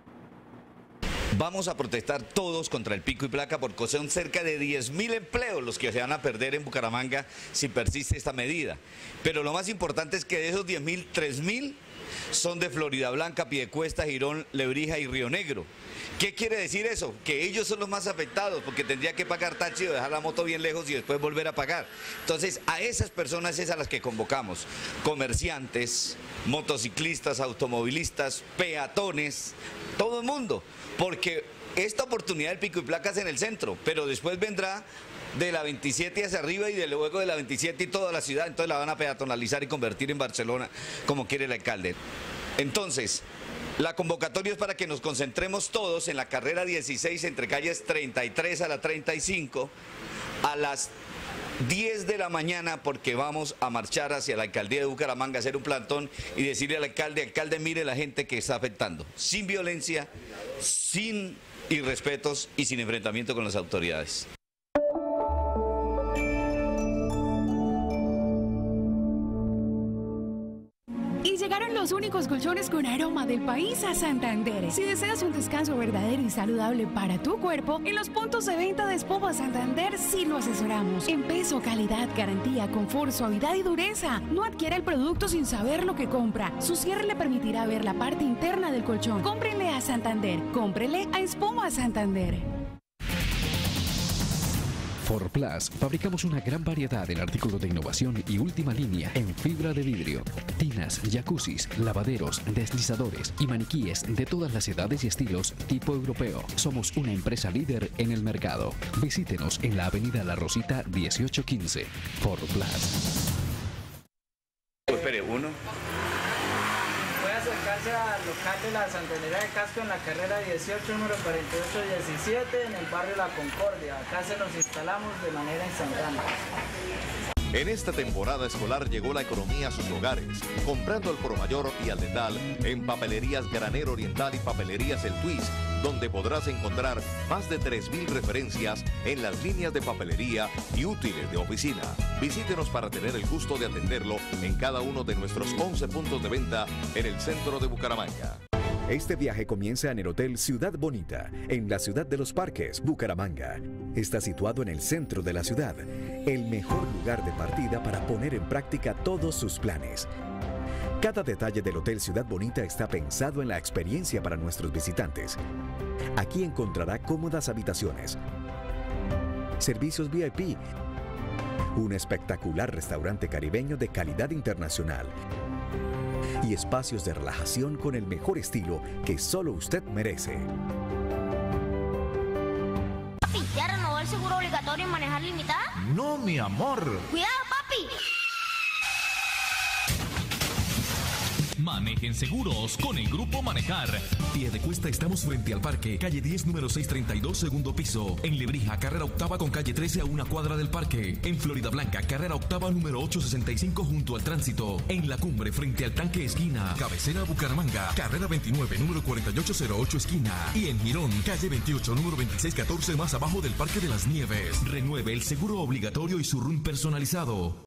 Vamos a protestar todos contra el pico y placa porque son cerca de diez mil empleos los que se van a perder en Bucaramanga si persiste esta medida. Pero lo más importante es que de esos diez mil, tres mil son de Florida Blanca, Piedecuesta, Girón, Lebrija y Río Negro. ¿Qué quiere decir eso? Que ellos son los más afectados porque tendría que pagar taxi o dejar la moto bien lejos y después volver a pagar. Entonces, a esas personas es a las que convocamos. Comerciantes, motociclistas, automovilistas, peatones, todo el mundo. Porque esta oportunidad del pico y placa es en el centro, pero después vendrá de la veintisiete hacia arriba y de luego de la veintisiete y toda la ciudad, entonces la van a peatonalizar y convertir en Barcelona como quiere el alcalde. Entonces, la convocatoria es para que nos concentremos todos en la carrera dieciséis entre calles treinta y tres a la treinta y cinco a las diez de la mañana, porque vamos a marchar hacia la alcaldía de Bucaramanga, a hacer un plantón y decirle al alcalde, alcalde, mire la gente que está afectando, sin violencia, sin irrespetos y sin enfrentamiento con las autoridades. Y llegaron los únicos colchones con aroma del país a Santander. Si deseas un descanso verdadero y saludable para tu cuerpo, en los puntos de venta de Espuma Santander sí lo asesoramos. En peso, calidad, garantía, confort, suavidad y dureza. No adquiera el producto sin saber lo que compra. Su cierre le permitirá ver la parte interna del colchón. Cómprele a Santander. Cómprele a Espuma Santander. Forplas, fabricamos una gran variedad en artículos de innovación y última línea en fibra de vidrio. Tinas, jacuzzis, lavaderos, deslizadores y maniquíes de todas las edades y estilos tipo europeo. Somos una empresa líder en el mercado. Visítenos en la avenida La Rosita dieciocho quince. Forplas. Espere, uno. Puede acercarse al local de la Santanera de Casco en la carrera dieciocho, número cuarenta y ocho diecisiete, en el barrio La Concordia. Acá se nos instalamos de manera instantánea. En esta temporada escolar llegó la economía a sus hogares, comprando al por mayor y al detal en Papelerías Granero Oriental y Papelerías El Twist, donde podrás encontrar más de tres mil referencias en las líneas de papelería y útiles de oficina. Visítenos para tener el gusto de atenderlo en cada uno de nuestros once puntos de venta en el centro de Bucaramanga. Este viaje comienza en el Hotel Ciudad Bonita, en la ciudad de los parques, Bucaramanga. Está situado en el centro de la ciudad, el mejor lugar de partida para poner en práctica todos sus planes. Cada detalle del Hotel Ciudad Bonita está pensado en la experiencia para nuestros visitantes. Aquí encontrará cómodas habitaciones, servicios V I P, un espectacular restaurante caribeño de calidad internacional y espacios de relajación con el mejor estilo que solo usted merece. Papi, ¿ya renovó el seguro obligatorio en manejar limitada? No, mi amor. ¡Cuidado, papi! Manejen seguros con el Grupo Manejar. Piedecuesta, estamos frente al parque, calle diez, número seiscientos treinta y dos, segundo piso. En Lebrija, carrera octava con calle trece a una cuadra del parque. En Florida Blanca, carrera octava, número ochocientos sesenta y cinco, junto al tránsito. En La Cumbre, frente al tanque esquina. Cabecera Bucaramanga, carrera veintinueve, número cuarenta y ocho cero ocho, esquina. Y en Girón, calle veintiocho, número veintiséis catorce, más abajo del Parque de las Nieves. Renueve el seguro obligatorio y su R U N personalizado.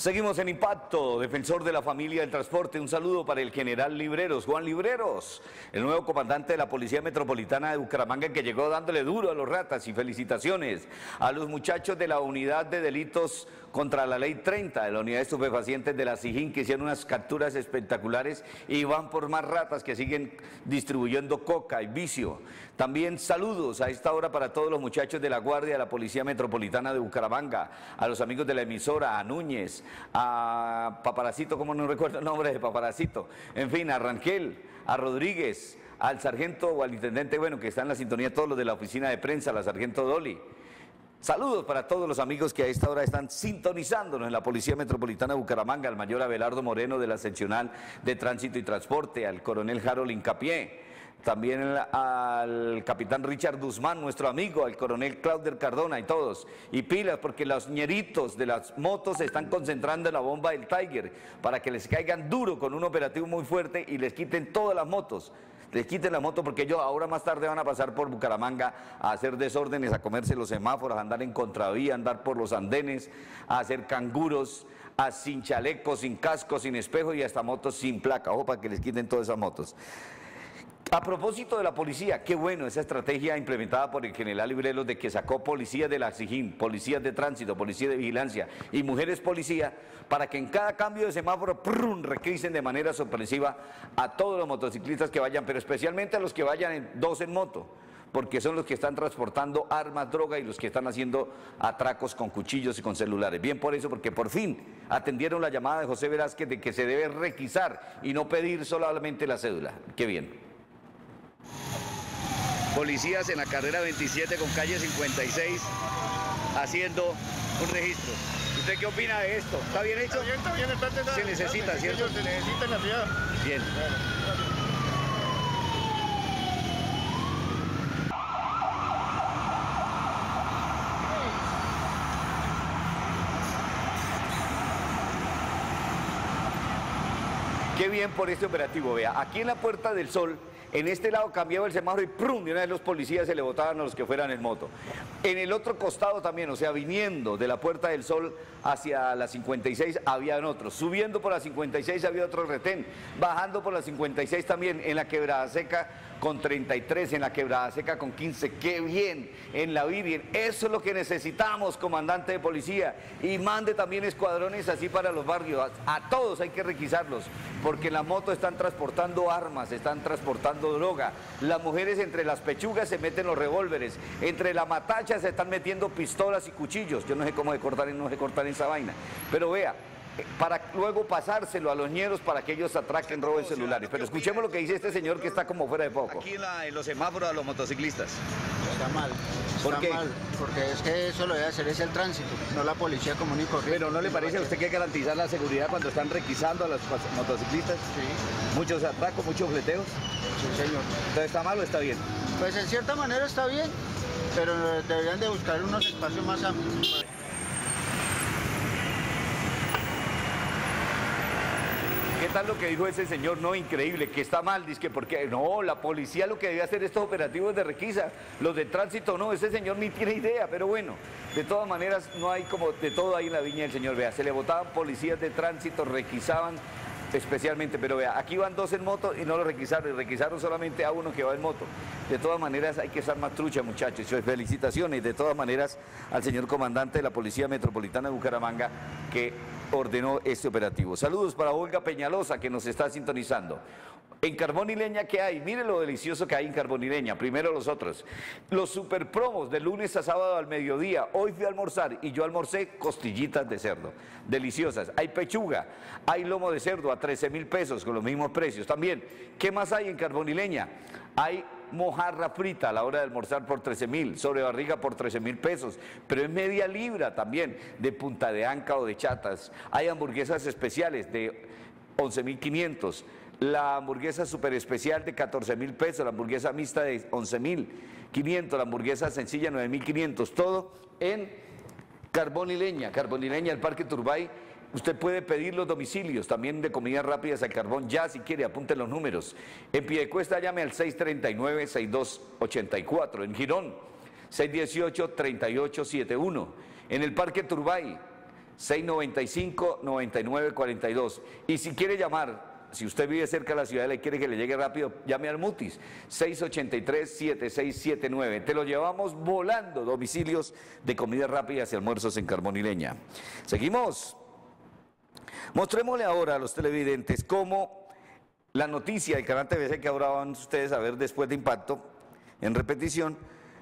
Seguimos en Impacto, defensor de la familia del transporte. Un saludo para el general Libreros, Juan Libreros, el nuevo comandante de la Policía Metropolitana de Bucaramanga, que llegó dándole duro a los ratas. Y felicitaciones a los muchachos de la Unidad de Delitos contra la Ley treinta, de la Unidad de Estupefacientes de la SIJÍN, que hicieron unas capturas espectaculares y van por más ratas que siguen distribuyendo coca y vicio. También saludos a esta hora para todos los muchachos de la Guardia de la Policía Metropolitana de Bucaramanga, a los amigos de la emisora, a Núñez, a Paparacito, como no recuerdo el nombre de Paparacito, en fin, a Rangel, a Rodríguez, al sargento o al intendente, bueno, que está en la sintonía, todos los de la oficina de prensa, la sargento Dolly. Saludos para todos los amigos que a esta hora están sintonizándonos en la Policía Metropolitana de Bucaramanga, al mayor Abelardo Moreno de la Seccional de Tránsito y Transporte, al coronel Harold Incapié, también al capitán Richard Guzmán, nuestro amigo, al coronel Clauder Cardona y todos. Y pilas, porque los ñeritos de las motos se están concentrando en la bomba del Tiger para que les caigan duro con un operativo muy fuerte y les quiten todas las motos. Les quiten la moto, porque ellos ahora más tarde van a pasar por Bucaramanga a hacer desórdenes, a comerse los semáforos, a andar en contravía, a andar por los andenes, a hacer canguros, a sin chalecos, sin casco, sin espejo y hasta motos sin placa. Ojo, para que les quiten todas esas motos. A propósito de la policía, qué bueno esa estrategia implementada por el general Libreros de que sacó policías de la SIJÍN, policías de tránsito, policía de vigilancia y mujeres policía, para que en cada cambio de semáforo ¡prum!, requisen de manera sorpresiva a todos los motociclistas que vayan, pero especialmente a los que vayan en, dos en moto, porque son los que están transportando armas, droga y los que están haciendo atracos con cuchillos y con celulares. Bien por eso, porque por fin atendieron la llamada de José Velázquez de que se debe requisar y no pedir solamente la cédula. Qué bien. Policías en la carrera veintisiete con calle cincuenta y seis haciendo un registro. ¿Usted qué opina de esto? ¿Está bien hecho? Está bien, está bien, está bien, está bien. Se necesita, ¿cierto? Se necesita en la ciudad. Bien. Qué bien por este operativo, vea, aquí en la Puerta del Sol, en este lado cambiaba el semáforo y ¡prum!, de una vez los policías se le botaban a los que fueran en moto. En el otro costado también, o sea, viniendo de la Puerta del Sol hacia la cincuenta y seis, habían otros. Subiendo por la cincuenta y seis había otro retén. Bajando por la cincuenta y seis también, en la Quebrada Seca con treinta y tres, en la Quebrada Seca con quince. ¡Qué bien! En la Virgen. Eso es lo que necesitamos, comandante de policía. Y mande también escuadrones así para los barrios. A, a todos hay que requisarlos, porque en la moto están transportando armas, están transportando droga. Las mujeres entre las pechugas se meten los revólveres, entre la matacha se están metiendo pistolas y cuchillos. Yo no sé cómo de cortar, no sé cortar esa vaina. Pero vea, para luego pasárselo a los ñeros para que ellos atraquen, roben celulares. Pero escuchemos lo que dice este señor que está como fuera de foco. Aquí en, la, en los semáforos a los motociclistas. Está mal. ¿Por está qué? mal, porque es que eso lo debe hacer es el tránsito, no la policía común y corriente. Pero ¿no le parece a usted que hay que garantizar la seguridad cuando están requisando a los motociclistas? Sí. ¿Muchos atracos, muchos fleteos? Sí, señor. ¿Entonces está mal o está bien? Pues en cierta manera está bien, pero deberían de buscar unos espacios más amplios. ¿Qué tal lo que dijo ese señor? No, increíble, que está mal, dice que porque no, la policía lo que debe hacer estos operativos de requisa, los de tránsito no, ese señor ni tiene idea, pero bueno, de todas maneras no hay como de todo ahí en la viña del señor, vea, se le botaban policías de tránsito, requisaban especialmente, pero vea, aquí van dos en moto y no lo requisaron, y requisaron solamente a uno que va en moto. De todas maneras hay que estar más trucha, muchachos. Felicitaciones de todas maneras al señor comandante de la Policía Metropolitana de Bucaramanga que ordenó este operativo. Saludos para Olga Peñalosa que nos está sintonizando. En Carbón y Leña, ¿qué hay? Mire lo delicioso que hay en Carbón y Leña. Primero los otros. Los super promos de lunes a sábado al mediodía. Hoy fui a almorzar y yo almorcé costillitas de cerdo. Deliciosas. Hay pechuga, hay lomo de cerdo a trece mil pesos con los mismos precios. También, ¿qué más hay en Carbón y Leña? Hay mojarra frita a la hora de almorzar por trece mil, sobrebarriga por trece mil pesos, pero es media libra también de punta de anca o de chatas. Hay hamburguesas especiales de once mil quinientos. La hamburguesa super especial de catorce mil pesos, la hamburguesa mixta de once mil quinientos, la hamburguesa sencilla nueve mil quinientos, todo en Carbón y Leña, Carbón y Leña, el Parque Turbay. Usted puede pedir los domicilios también de comidas rápidas al carbón ya si quiere, apunte los números. En Piedecuesta llame al seis treinta y nueve, sesenta y dos ochenta y cuatro, en Girón seis dieciocho, treinta y ocho setenta y uno, en el Parque Turbay seis noventa y cinco, noventa y nueve cuarenta y dos. Y si quiere llamar, si usted vive cerca de la ciudad y le quiere que le llegue rápido, llame al Mutis, seis ochenta y tres, siete seis siete nueve. Te lo llevamos volando, domicilios de comidas rápidas y almuerzos en Carbón y Leña. Seguimos. Mostrémosle ahora a los televidentes cómo la noticia del canal T V C que ahora van ustedes a ver después de Impacto, en repetición,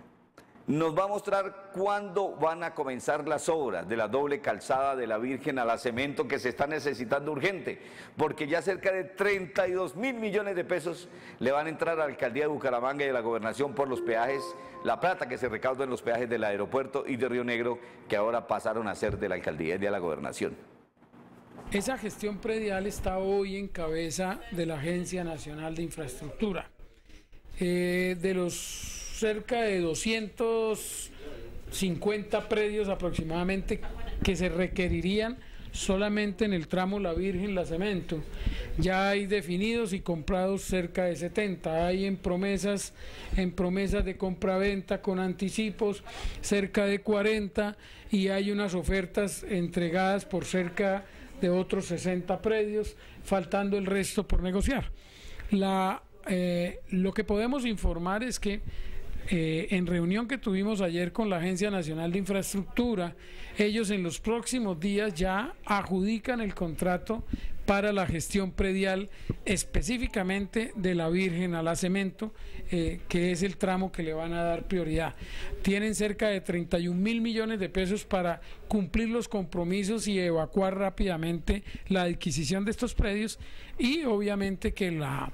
nos va a mostrar cuándo van a comenzar las obras de la doble calzada de la Virgen a la Cemento, que se está necesitando urgente, porque ya cerca de treinta y dos mil millones de pesos le van a entrar a la Alcaldía de Bucaramanga y a la Gobernación por los peajes, la plata que se recauda en los peajes del aeropuerto y de Río Negro, que ahora pasaron a ser de la Alcaldía y de la Gobernación. Esa gestión predial está hoy en cabeza de la Agencia Nacional de Infraestructura. Eh, de los cerca de doscientos cincuenta predios aproximadamente que se requerirían solamente en el tramo La Virgen, La Cemento, ya hay definidos y comprados cerca de setenta, hay en promesas, en promesas de compra-venta con anticipos cerca de cuarenta y hay unas ofertas entregadas por cerca de otros sesenta predios, faltando el resto por negociar. La, eh, lo que podemos informar es que Eh, en reunión que tuvimos ayer con la Agencia Nacional de Infraestructura, ellos en los próximos días ya adjudican el contrato para la gestión predial específicamente de la Virgen a la Cemento, eh, que es el tramo que le van a dar prioridad. Tienen cerca de treinta y un mil millones de pesos para cumplir los compromisos y evacuar rápidamente la adquisición de estos predios y obviamente que la,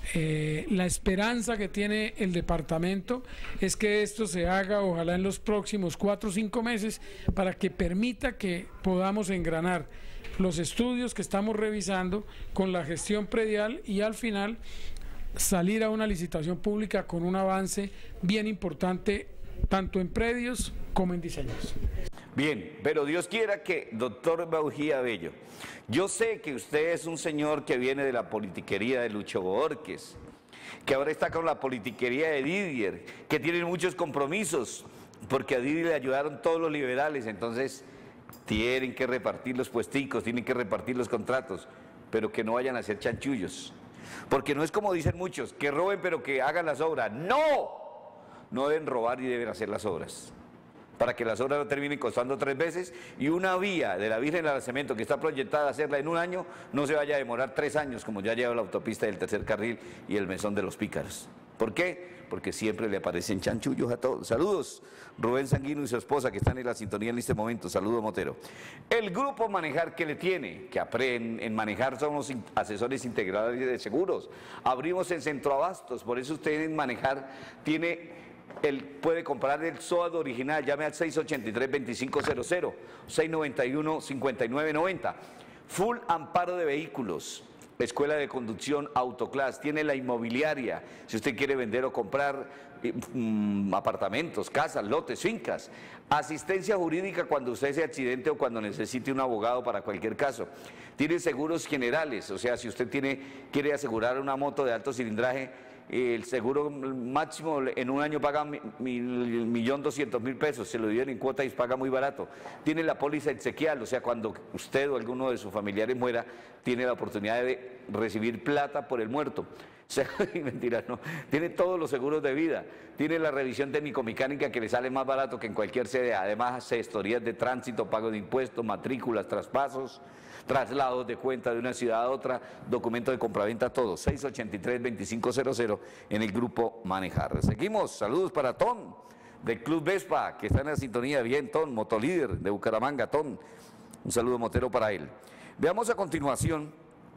eh, la esperanza que tiene el departamento es que esto se haga ojalá en los próximos cuatro o cinco meses para que permita que podamos engranar los estudios que estamos revisando con la gestión predial y al final salir a una licitación pública con un avance bien importante tanto en predios como en diseños. Bien, pero Dios quiera que, doctor Baujía Bello, yo sé que usted es un señor que viene de la politiquería de Lucho Borges, que ahora está con la politiquería de Didier, que tienen muchos compromisos, porque a Didier le ayudaron todos los liberales, entonces tienen que repartir los puesticos, tienen que repartir los contratos, pero que no vayan a ser chanchullos. Porque no es como dicen muchos, que roben pero que hagan las obras. ¡No! No deben robar y deben hacer las obras. Para que las obras no terminen costando tres veces y una vía de la Virgen de la Cemento que está proyectada a hacerla en un año, no se vaya a demorar tres años como ya lleva la autopista del tercer carril y el mesón de los Pícaros. ¿Por qué? Porque siempre le aparecen chanchullos a todos. Saludos, Rubén Sanguino y su esposa que están en la sintonía en este momento. Saludos, Motero. El grupo Manejar que le tiene, que aprenden en manejar, somos asesores integrales de seguros. Abrimos el centro Abastos, por eso usted en Manejar tiene, él puede comprar el SOAT original. Llame al seis ochenta y tres, veinticinco cero cero, seis noventa y uno, cincuenta y nueve noventa. Full amparo de vehículos. Escuela de Conducción Autoclass, tiene la inmobiliaria, si usted quiere vender o comprar eh, mm, apartamentos, casas, lotes, fincas. Asistencia jurídica cuando usted se accidente o cuando necesite un abogado para cualquier caso. Tiene seguros generales, o sea, si usted tiene, quiere asegurar una moto de alto cilindraje, el seguro máximo en un año paga mil, millón doscientos mil pesos, se lo dividen en cuota y paga muy barato. Tiene la póliza exequial, o sea, cuando usted o alguno de sus familiares muera, tiene la oportunidad de recibir plata por el muerto. O sea, mentira, no. Tiene todos los seguros de vida, tiene la revisión técnico-mecánica que le sale más barato que en cualquier sede, además gestorías de tránsito, pago de impuestos, matrículas, traspasos, traslados de cuenta de una ciudad a otra, documento de compraventa, todo. seis ochenta y tres, veinticinco cero cero en el grupo Manejar. Seguimos, saludos para Ton, del Club Vespa, que está en la sintonía. Bien, Ton, motolíder de Bucaramanga, Ton. Un saludo motero para él. Veamos a continuación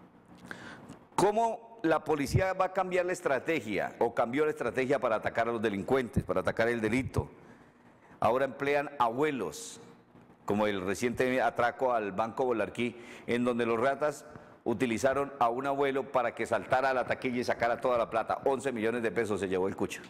cómo la policía va a cambiar la estrategia, o cambió la estrategia para atacar a los delincuentes, para atacar el delito. Ahora emplean abuelos, como el reciente atraco al Banco Bolarquí, en donde los ratas utilizaron a un abuelo para que saltara a la taquilla y sacara toda la plata. once millones de pesos se llevó el cucho.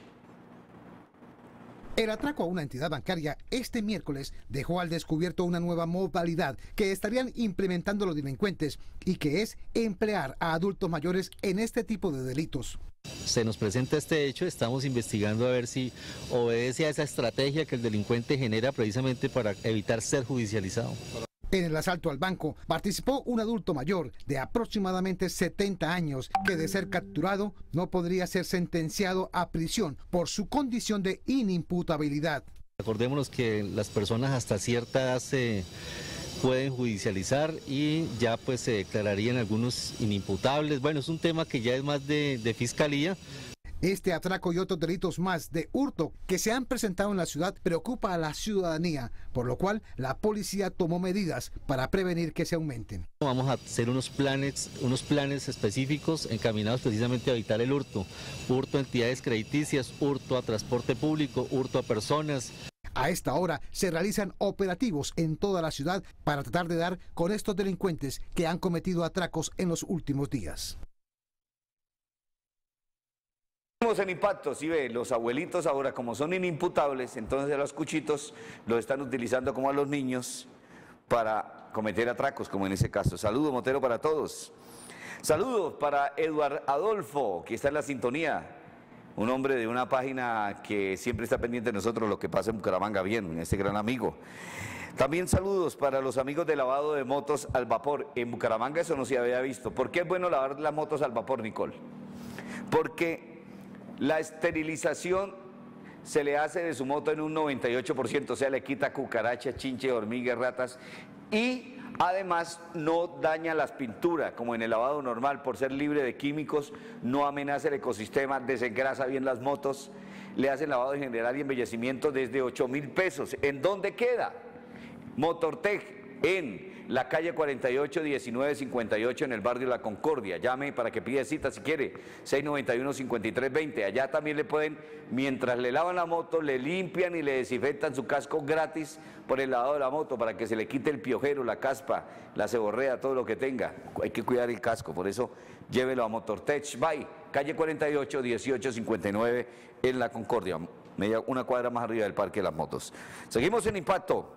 El atraco a una entidad bancaria este miércoles dejó al descubierto una nueva modalidad que estarían implementando los delincuentes y que es emplear a adultos mayores en este tipo de delitos. Se nos presenta este hecho, estamos investigando a ver si obedece a esa estrategia que el delincuente genera precisamente para evitar ser judicializado. En el asalto al banco participó un adulto mayor de aproximadamente setenta años que, de ser capturado, no podría ser sentenciado a prisión por su condición de inimputabilidad. Acordémonos que las personas hasta cierta edad se pueden judicializar y ya pues se declararían algunos inimputables. Bueno, es un tema que ya es más de, de fiscalía. Este atraco y otros delitos más de hurto que se han presentado en la ciudad preocupa a la ciudadanía, por lo cual la policía tomó medidas para prevenir que se aumenten. Vamos a hacer unos planes, unos planes específicos encaminados precisamente a evitar el hurto. Hurto a entidades crediticias, hurto a transporte público, hurto a personas. A esta hora se realizan operativos en toda la ciudad para tratar de dar con estos delincuentes que han cometido atracos en los últimos días. En impacto, si ve, los abuelitos ahora como son inimputables, entonces los cuchitos los están utilizando como a los niños para cometer atracos, como en ese caso. Saludos, Motero, para todos. Saludos para Eduard Adolfo, que está en la sintonía. Un hombre de una página que siempre está pendiente de nosotros lo que pasa en Bucaramanga, bien, este gran amigo. También saludos para los amigos de lavado de motos al vapor. En Bucaramanga eso no se había visto. ¿Por qué es bueno lavar las motos al vapor, Nicole? Porque la esterilización se le hace de su moto en un noventa y ocho por ciento, o sea, le quita cucarachas, chinches, hormigas, ratas, y además no daña las pinturas, como en el lavado normal, por ser libre de químicos, no amenaza el ecosistema, desengrasa bien las motos, le hacen lavado en general y embellecimiento desde ocho mil pesos. ¿En dónde queda? Motortec, en la calle cuarenta y ocho, diecinueve cincuenta y ocho en el barrio La Concordia. Llame para que pida cita si quiere, seis noventa y uno, cincuenta y tres veinte. Allá también le pueden, mientras le lavan la moto, le limpian y le desinfectan su casco gratis por el lavado de la moto para que se le quite el piojero, la caspa, la ceborrea, todo lo que tenga. Hay que cuidar el casco, por eso llévelo a Motortech. Bye, calle cuarenta y ocho, dieciocho cincuenta y nueve en La Concordia, media, una cuadra más arriba del Parque de las Motos. Seguimos en Impacto.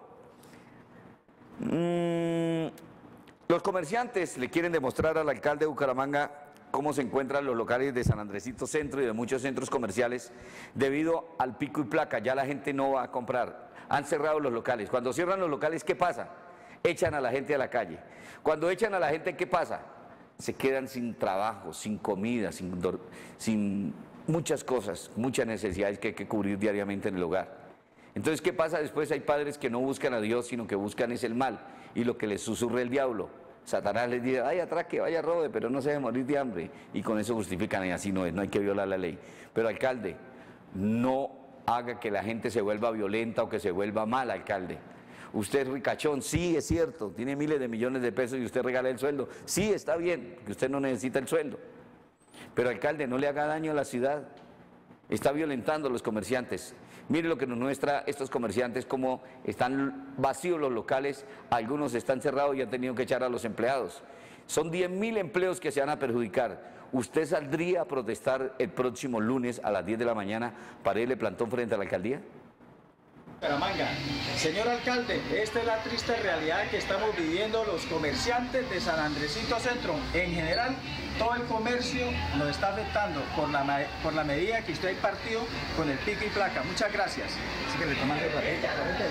Mm, los comerciantes le quieren demostrar al alcalde de Bucaramanga cómo se encuentran los locales de San Andresito Centro y de muchos centros comerciales debido al pico y placa. Ya la gente no va a comprar, han cerrado los locales. Cuando cierran los locales, ¿qué pasa? Echan a la gente a la calle. Cuando echan a la gente, ¿qué pasa? Se quedan sin trabajo, sin comida, sin, sin muchas cosas, muchas necesidades que hay que cubrir diariamente en el hogar. Entonces, ¿qué pasa después? Hay padres que no buscan a Dios, sino que buscan es el mal y lo que les susurra el diablo. Satanás les dice, ay, atraque, vaya, robe, pero no se debe morir de hambre. Y con eso justifican, y así no es, no hay que violar la ley. Pero, alcalde, no haga que la gente se vuelva violenta o que se vuelva mal, alcalde. Usted es ricachón, sí, es cierto, tiene miles de millones de pesos y usted regala el sueldo. Sí, está bien, que usted no necesita el sueldo. Pero, alcalde, no le haga daño a la ciudad. Está violentando a los comerciantes. Mire lo que nos muestra estos comerciantes, cómo están vacíos los locales, algunos están cerrados y han tenido que echar a los empleados. Son diez mil empleos que se van a perjudicar. ¿Usted saldría a protestar el próximo lunes a las diez de la mañana para irle plantón frente a la alcaldía? Bucaramanga. Señor alcalde, esta es la triste realidad que estamos viviendo los comerciantes de San Andresito Centro. En general, todo el comercio nos está afectando por la, por la medida que usted ha partido con el pico y placa. Muchas gracias. Así que le toman el ratito.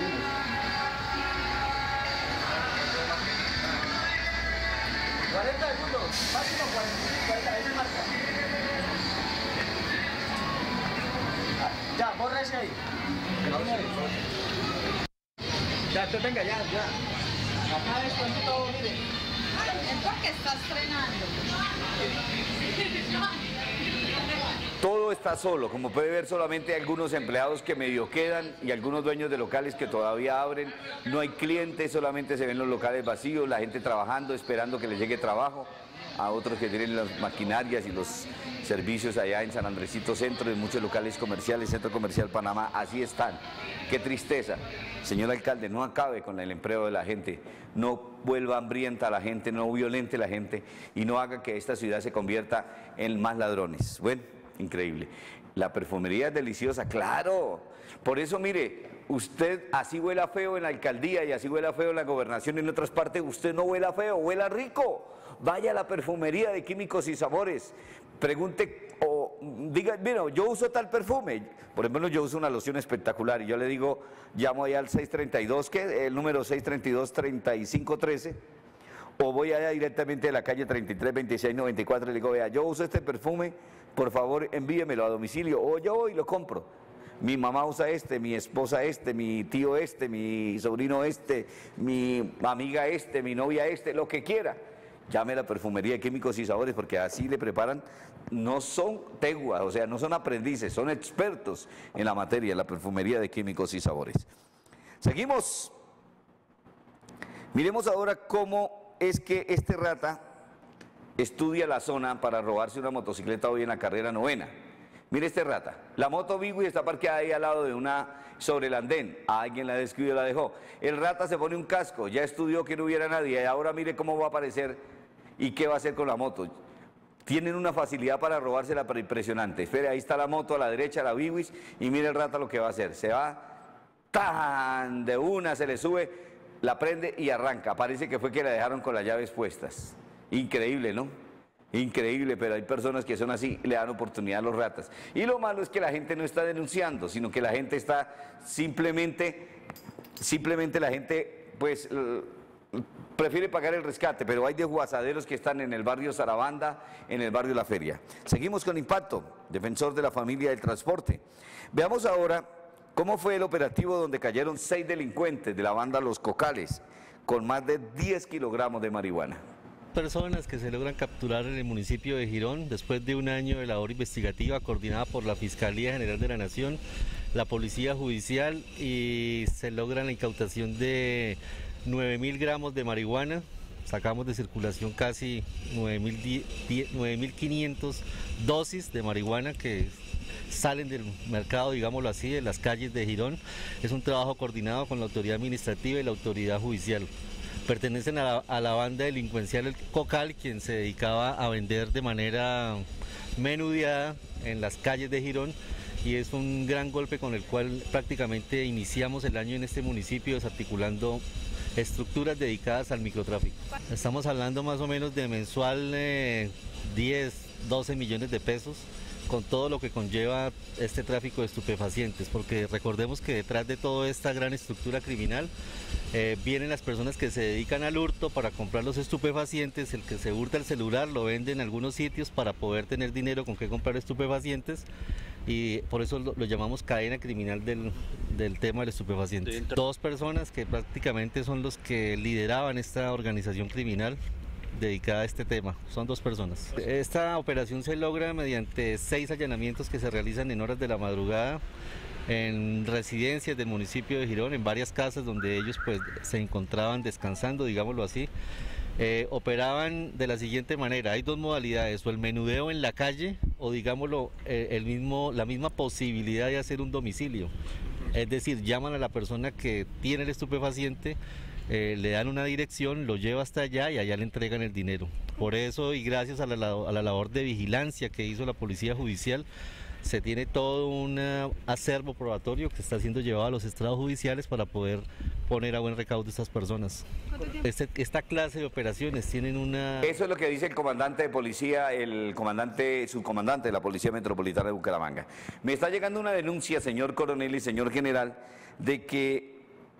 cuarenta segundos, máximo cuarenta, cuarenta, esa marca. Ah, ya, borra ese ahí. Ya, entonces venga, ya, ya. Acá esto es todo, mire. Es porque estás frenando. Todo está solo, como puede ver, solamente hay algunos empleados que medio quedan y algunos dueños de locales que todavía abren. No hay clientes, solamente se ven los locales vacíos, la gente trabajando, esperando que les llegue trabajo. A otros que tienen las maquinarias y los servicios allá en San Andresito Centro, en muchos locales comerciales, Centro Comercial Panamá, así están. Qué tristeza. Señor alcalde, no acabe con el empleo de la gente, no vuelva hambrienta a la gente, no violente a la gente y no haga que esta ciudad se convierta en más ladrones. Bueno, increíble. La perfumería es deliciosa, claro. Por eso, mire, usted así huela feo en la alcaldía y así huela feo en la gobernación y en otras partes, usted no huela feo, huela rico. Vaya a la perfumería de Químicos y Sabores, pregunte o diga, mira, yo uso tal perfume, por ejemplo, yo uso una loción espectacular y yo le digo, llamo ahí al seis treinta y dos, ¿qué? El número seis treinta y dos, treinta y cinco trece, o voy allá directamente a la calle treinta y tres, veintiséis, noventa y cuatro y le digo, vea, yo uso este perfume, por favor envíemelo a domicilio, o yo voy y lo compro. Mi mamá usa este, mi esposa este, mi tío este, mi sobrino este, mi amiga este, mi novia este, lo que quiera. Llame a la perfumería de Químicos y Sabores porque así le preparan, no son teguas, o sea, no son aprendices, son expertos en la materia, la perfumería de Químicos y Sabores. Seguimos. Miremos ahora cómo es que este rata estudia la zona para robarse una motocicleta hoy en la carrera novena. Mire este rata, la moto Bigui está parqueada ahí al lado de una, sobre el andén, alguien la descuidó y la dejó. El rata se pone un casco, ya estudió que no hubiera nadie, y ahora mire cómo va a aparecer y qué va a hacer con la moto. Tienen una facilidad para robársela pero impresionante. Espere, ahí está la moto a la derecha, la Bigui, y mire el rata lo que va a hacer. Se va, ¡tan! De una, se le sube, la prende y arranca. Parece que fue que la dejaron con las llaves puestas. Increíble, ¿no? Increíble, pero hay personas que son así, le dan oportunidad a los ratas. Y lo malo es que la gente no está denunciando, sino que la gente está simplemente, simplemente la gente, pues, prefiere pagar el rescate, pero hay desguazaderos que están en el barrio Sarabanda, en el barrio La Feria. Seguimos con Impacto, defensor de la familia del transporte. Veamos ahora cómo fue el operativo donde cayeron seis delincuentes de la banda Los Cocales, con más de diez kilogramos de marihuana. Personas que se logran capturar en el municipio de Girón después de un año de labor investigativa coordinada por la Fiscalía General de la Nación, la Policía Judicial, y se logra la incautación de nueve mil gramos de marihuana. Sacamos de circulación casi nueve mil quinientas dosis de marihuana que salen del mercado, digámoslo así, de las calles de Girón. Es un trabajo coordinado con la autoridad administrativa y la autoridad judicial. Pertenecen a la, a la banda delincuencial El Cocal, quien se dedicaba a vender de manera menudeada en las calles de Girón, y es un gran golpe con el cual prácticamente iniciamos el año en este municipio desarticulando estructuras dedicadas al microtráfico. Estamos hablando más o menos de mensual eh, diez, doce millones de pesos, con todo lo que conlleva este tráfico de estupefacientes, porque recordemos que detrás de toda esta gran estructura criminal eh, vienen las personas que se dedican al hurto para comprar los estupefacientes. El que se hurta el celular lo vende en algunos sitios para poder tener dinero con que comprar estupefacientes, y por eso lo, lo llamamos cadena criminal del, del tema del estupefaciente. Dos personas que prácticamente son los que lideraban esta organización criminal dedicada a este tema, son dos personas. Esta operación se logra mediante seis allanamientos que se realizan en horas de la madrugada en residencias del municipio de Girón, en varias casas donde ellos pues se encontraban descansando, digámoslo así. Eh, operaban de la siguiente manera: hay dos modalidades, o el menudeo en la calle, o digámoslo, eh, el mismo, la misma posibilidad de hacer un domicilio. Es decir, llaman a la persona que tiene el estupefaciente, Eh, le dan una dirección, lo lleva hasta allá y allá le entregan el dinero. Por eso, y gracias a la, a la labor de vigilancia que hizo la Policía Judicial, se tiene todo un acervo probatorio que está siendo llevado a los estrados judiciales para poder poner a buen recaudo a estas personas. Este, esta clase de operaciones tienen una... Eso es lo que dice el comandante de policía, el comandante, subcomandante de la Policía Metropolitana de Bucaramanga. Me está llegando una denuncia, señor coronel y señor general, de que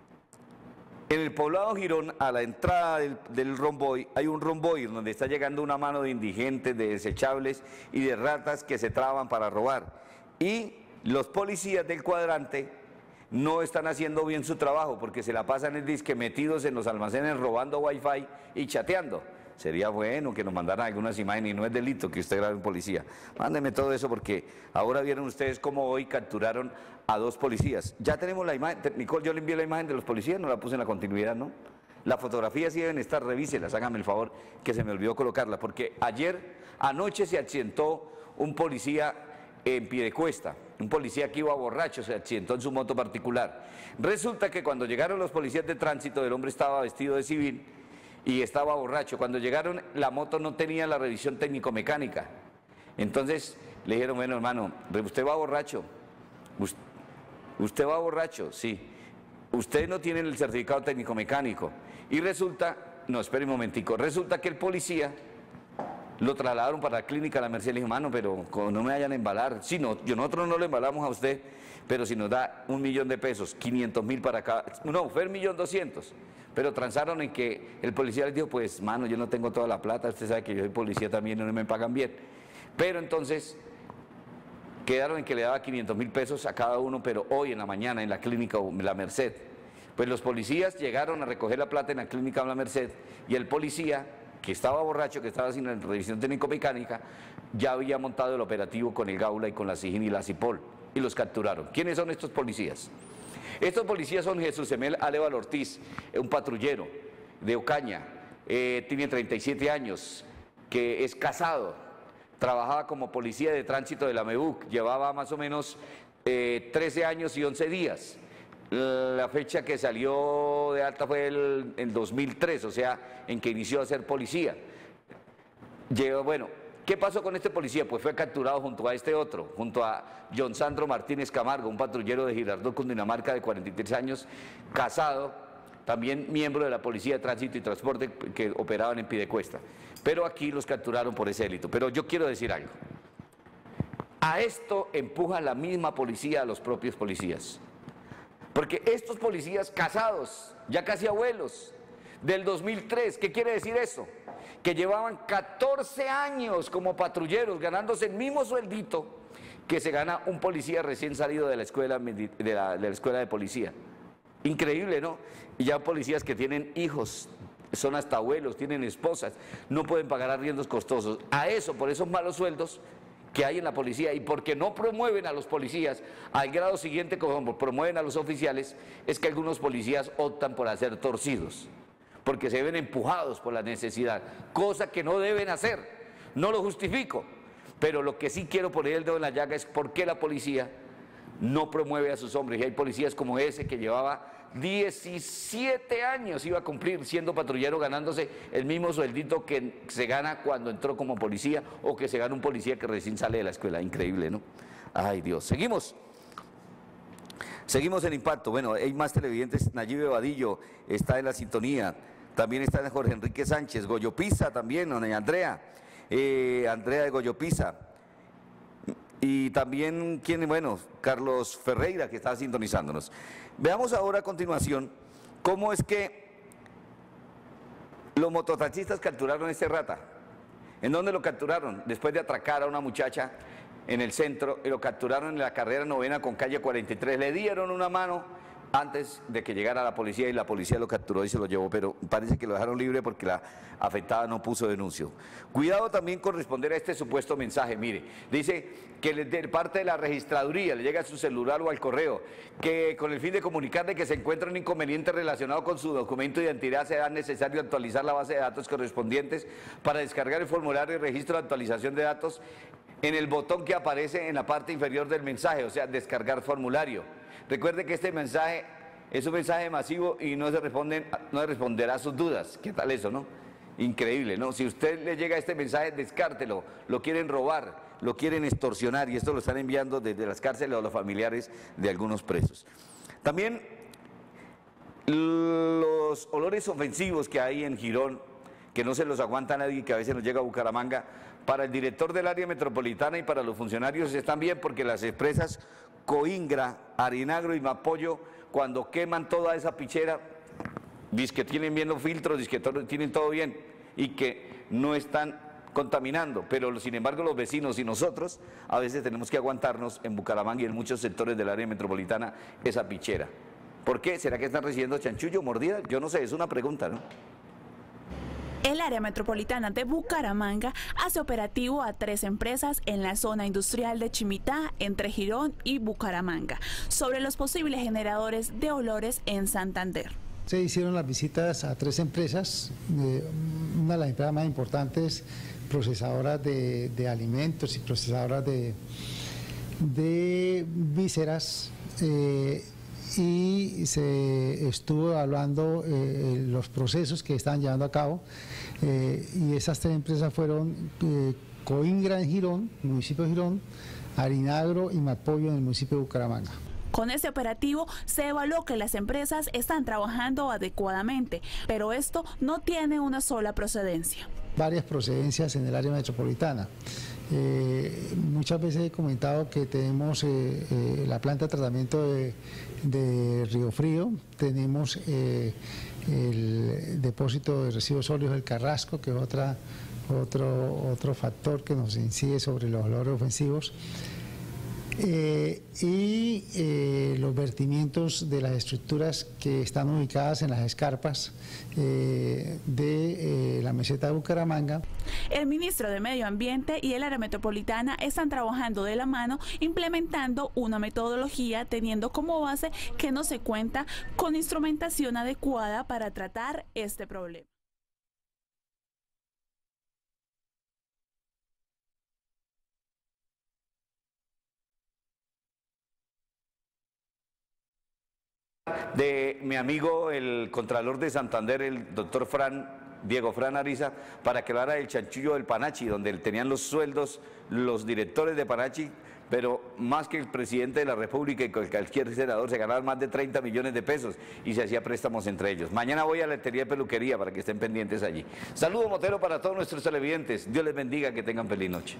en el poblado Girón, a la entrada del, del romboy, hay un romboy donde está llegando una mano de indigentes, de desechables y de ratas que se traban para robar. Y los policías del cuadrante no están haciendo bien su trabajo porque se la pasan el disque metidos en los almacenes robando wifi y chateando. Sería bueno que nos mandaran algunas imágenes, y no es delito que usted grabe un policía. Mándenme todo eso porque ahora vieron ustedes cómo hoy capturaron a dos policías. Ya tenemos la imagen, Nicole, yo le envié la imagen de los policías, no la puse en la continuidad, ¿no? Las fotografías sí deben estar, revíselas, háganme el favor, que se me olvidó colocarlas, porque ayer, anoche se accidentó un policía en Piedecuesta, un policía que iba borracho, se accidentó en su moto particular. Resulta que cuando llegaron los policías de tránsito, el hombre estaba vestido de civil y estaba borracho. Cuando llegaron, la moto no tenía la revisión técnico-mecánica. Entonces le dijeron, bueno, hermano, usted va borracho. Usted, usted va borracho, sí. Usted no tiene el certificado técnico-mecánico. Y resulta, no, espere un momentico, resulta que el policía lo trasladaron para la clínica La Merced. Le dije, mano, pero no me vayan a embalar. Sí, no, yo, nosotros no le embalamos a usted, pero si nos da un millón de pesos, quinientos mil para acá, no, fue el millón doscientos. Pero transaron en que el policía les dijo, pues, mano, yo no tengo toda la plata, usted sabe que yo soy policía también y no me pagan bien. Pero entonces quedaron en que le daba quinientos mil pesos a cada uno, pero hoy en la mañana en la clínica La Merced. Pues los policías llegaron a recoger la plata en la clínica La Merced y el policía, que estaba borracho, que estaba haciendo la revisión técnico-mecánica, ya había montado el operativo con el Gaula y con la SIGIN y la CIPOL y los capturaron. ¿Quiénes son estos policías? Estos policías son Jesús Emel Alévalo Ortiz, un patrullero de Ocaña, eh, tiene treinta y siete años, que es casado, trabajaba como policía de tránsito de la MEBUC, llevaba más o menos eh, trece años y once días. La fecha que salió de alta fue el, el dos mil tres, o sea, en que inició a ser policía. Llegó, bueno, ¿qué pasó con este policía? Pues fue capturado junto a este otro, junto a John Sandro Martínez Camargo, un patrullero de Girardot, Cundinamarca, de cuarenta y tres años, casado, también miembro de la Policía de Tránsito y Transporte que operaban en Piedecuesta. Pero aquí los capturaron por ese delito. Pero yo quiero decir algo. A esto empuja la misma policía a los propios policías. Porque estos policías casados, ya casi abuelos, del dos mil tres, ¿qué quiere decir eso? Que llevaban catorce años como patrulleros, ganándose el mismo sueldito que se gana un policía recién salido de la escuela de, la, de, la escuela de policía. Increíble, ¿no? Y ya policías que tienen hijos, son hasta abuelos, tienen esposas, no pueden pagar arriendos costosos. A eso, por esos malos sueldos que hay en la policía y porque no promueven a los policías al grado siguiente como promueven a los oficiales, es que algunos policías optan por hacer torcidos, porque se ven empujados por la necesidad, cosa que no deben hacer, no lo justifico, pero lo que sí quiero poner el dedo en la llaga es por qué la policía no promueve a sus hombres, y hay policías como ese que llevaba diecisiete años, iba a cumplir siendo patrullero ganándose el mismo sueldito que se gana cuando entró como policía o que se gana un policía que recién sale de la escuela. Increíble, ¿no? Ay, Dios. Seguimos. Seguimos en Impacto. Bueno, hay más televidentes. Nayib Vadillo está en la sintonía. También está Jorge Enrique Sánchez. Goyo Pisa también, doña Andrea. Eh, Andrea de Goyo Pisa. Y también, ¿quién? Bueno, Carlos Ferreira, que está sintonizándonos. Veamos ahora a continuación cómo es que los mototaxistas capturaron a este rata. ¿En dónde lo capturaron? Después de atracar a una muchacha en el centro, y lo capturaron en la carrera novena con calle cuarenta y tres. Le dieron una mano antes de que llegara la policía y la policía lo capturó y se lo llevó, pero parece que lo dejaron libre porque la afectada no puso denuncio. Cuidado también con responder a este supuesto mensaje. Mire, dice que de parte de la registraduría le llega a su celular o al correo, que con el fin de comunicarle que se encuentra un inconveniente relacionado con su documento de identidad será necesario actualizar la base de datos correspondientes para descargar el formulario de registro de actualización de datos en el botón que aparece en la parte inferior del mensaje, o sea, descargar formulario. Recuerde que este mensaje es un mensaje masivo y no se responden, no responderá a sus dudas. ¿Qué tal eso, no? Increíble, ¿no? Si usted le llega a este mensaje, descártelo. Lo quieren robar, lo quieren extorsionar y esto lo están enviando desde las cárceles a los familiares de algunos presos. También los olores ofensivos que hay en Girón, que no se los aguanta nadie, que a veces nos llega a Bucaramanga, para el director del área metropolitana y para los funcionarios están bien porque las empresas Coingra, Arinagro y Mapollo, cuando queman toda esa pichera, dicen que tienen bien los filtros, dicen que todo, tienen todo bien y que no están contaminando, pero sin embargo los vecinos y nosotros a veces tenemos que aguantarnos en Bucaramanga y en muchos sectores del área metropolitana esa pichera. ¿Por qué? ¿Será que están recibiendo chanchullo, mordida? Yo no sé, es una pregunta, ¿no? El área metropolitana de Bucaramanga hace operativo a tres empresas en la zona industrial de Chimitá, entre Girón y Bucaramanga, sobre los posibles generadores de olores en Santander. Se hicieron las visitas a tres empresas, eh, una de las empresas más importantes, procesadoras de, de alimentos y procesadoras de, de vísceras, eh, y se estuvo evaluando eh, los procesos que estaban llevando a cabo, eh, y esas tres empresas fueron eh, Coingra en Girón, municipio de Girón, Arinagro y Mapollo en el municipio de Bucaramanga. Con ese operativo se evaluó que las empresas están trabajando adecuadamente, pero esto no tiene una sola procedencia. Varias procedencias en el área metropolitana. Eh, muchas veces he comentado que tenemos eh, eh, la planta de tratamiento de, de Río Frío, tenemos eh, el depósito de residuos sólidos del Carrasco, que es otra, otro, otro factor que nos incide sobre los olores ofensivos. Eh, y eh, los vertimientos de las estructuras que están ubicadas en las escarpas eh, de eh, la meseta de Bucaramanga. El ministro de Medio Ambiente y el área metropolitana están trabajando de la mano implementando una metodología teniendo como base que no se cuenta con instrumentación adecuada para tratar este problema. De mi amigo el Contralor de Santander, el doctor Fran, Diego Fran Ariza, para que hablara del chanchullo del Panachi, donde tenían los sueldos los directores de Panachi, pero más que el presidente de la República y cualquier senador se ganaban más de treinta millones de pesos y se hacía préstamos entre ellos. Mañana voy a la Letería de Peluquería para que estén pendientes allí. Saludo Motero para todos nuestros televidentes. Dios les bendiga, que tengan feliz noche.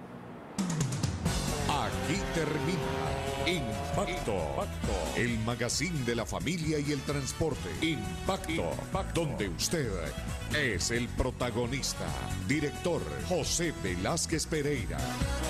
Aquí termina Impacto, Impacto, el magazine de la familia y el transporte. Impacto, Impacto, donde usted es el protagonista. Director José Velázquez Pereira.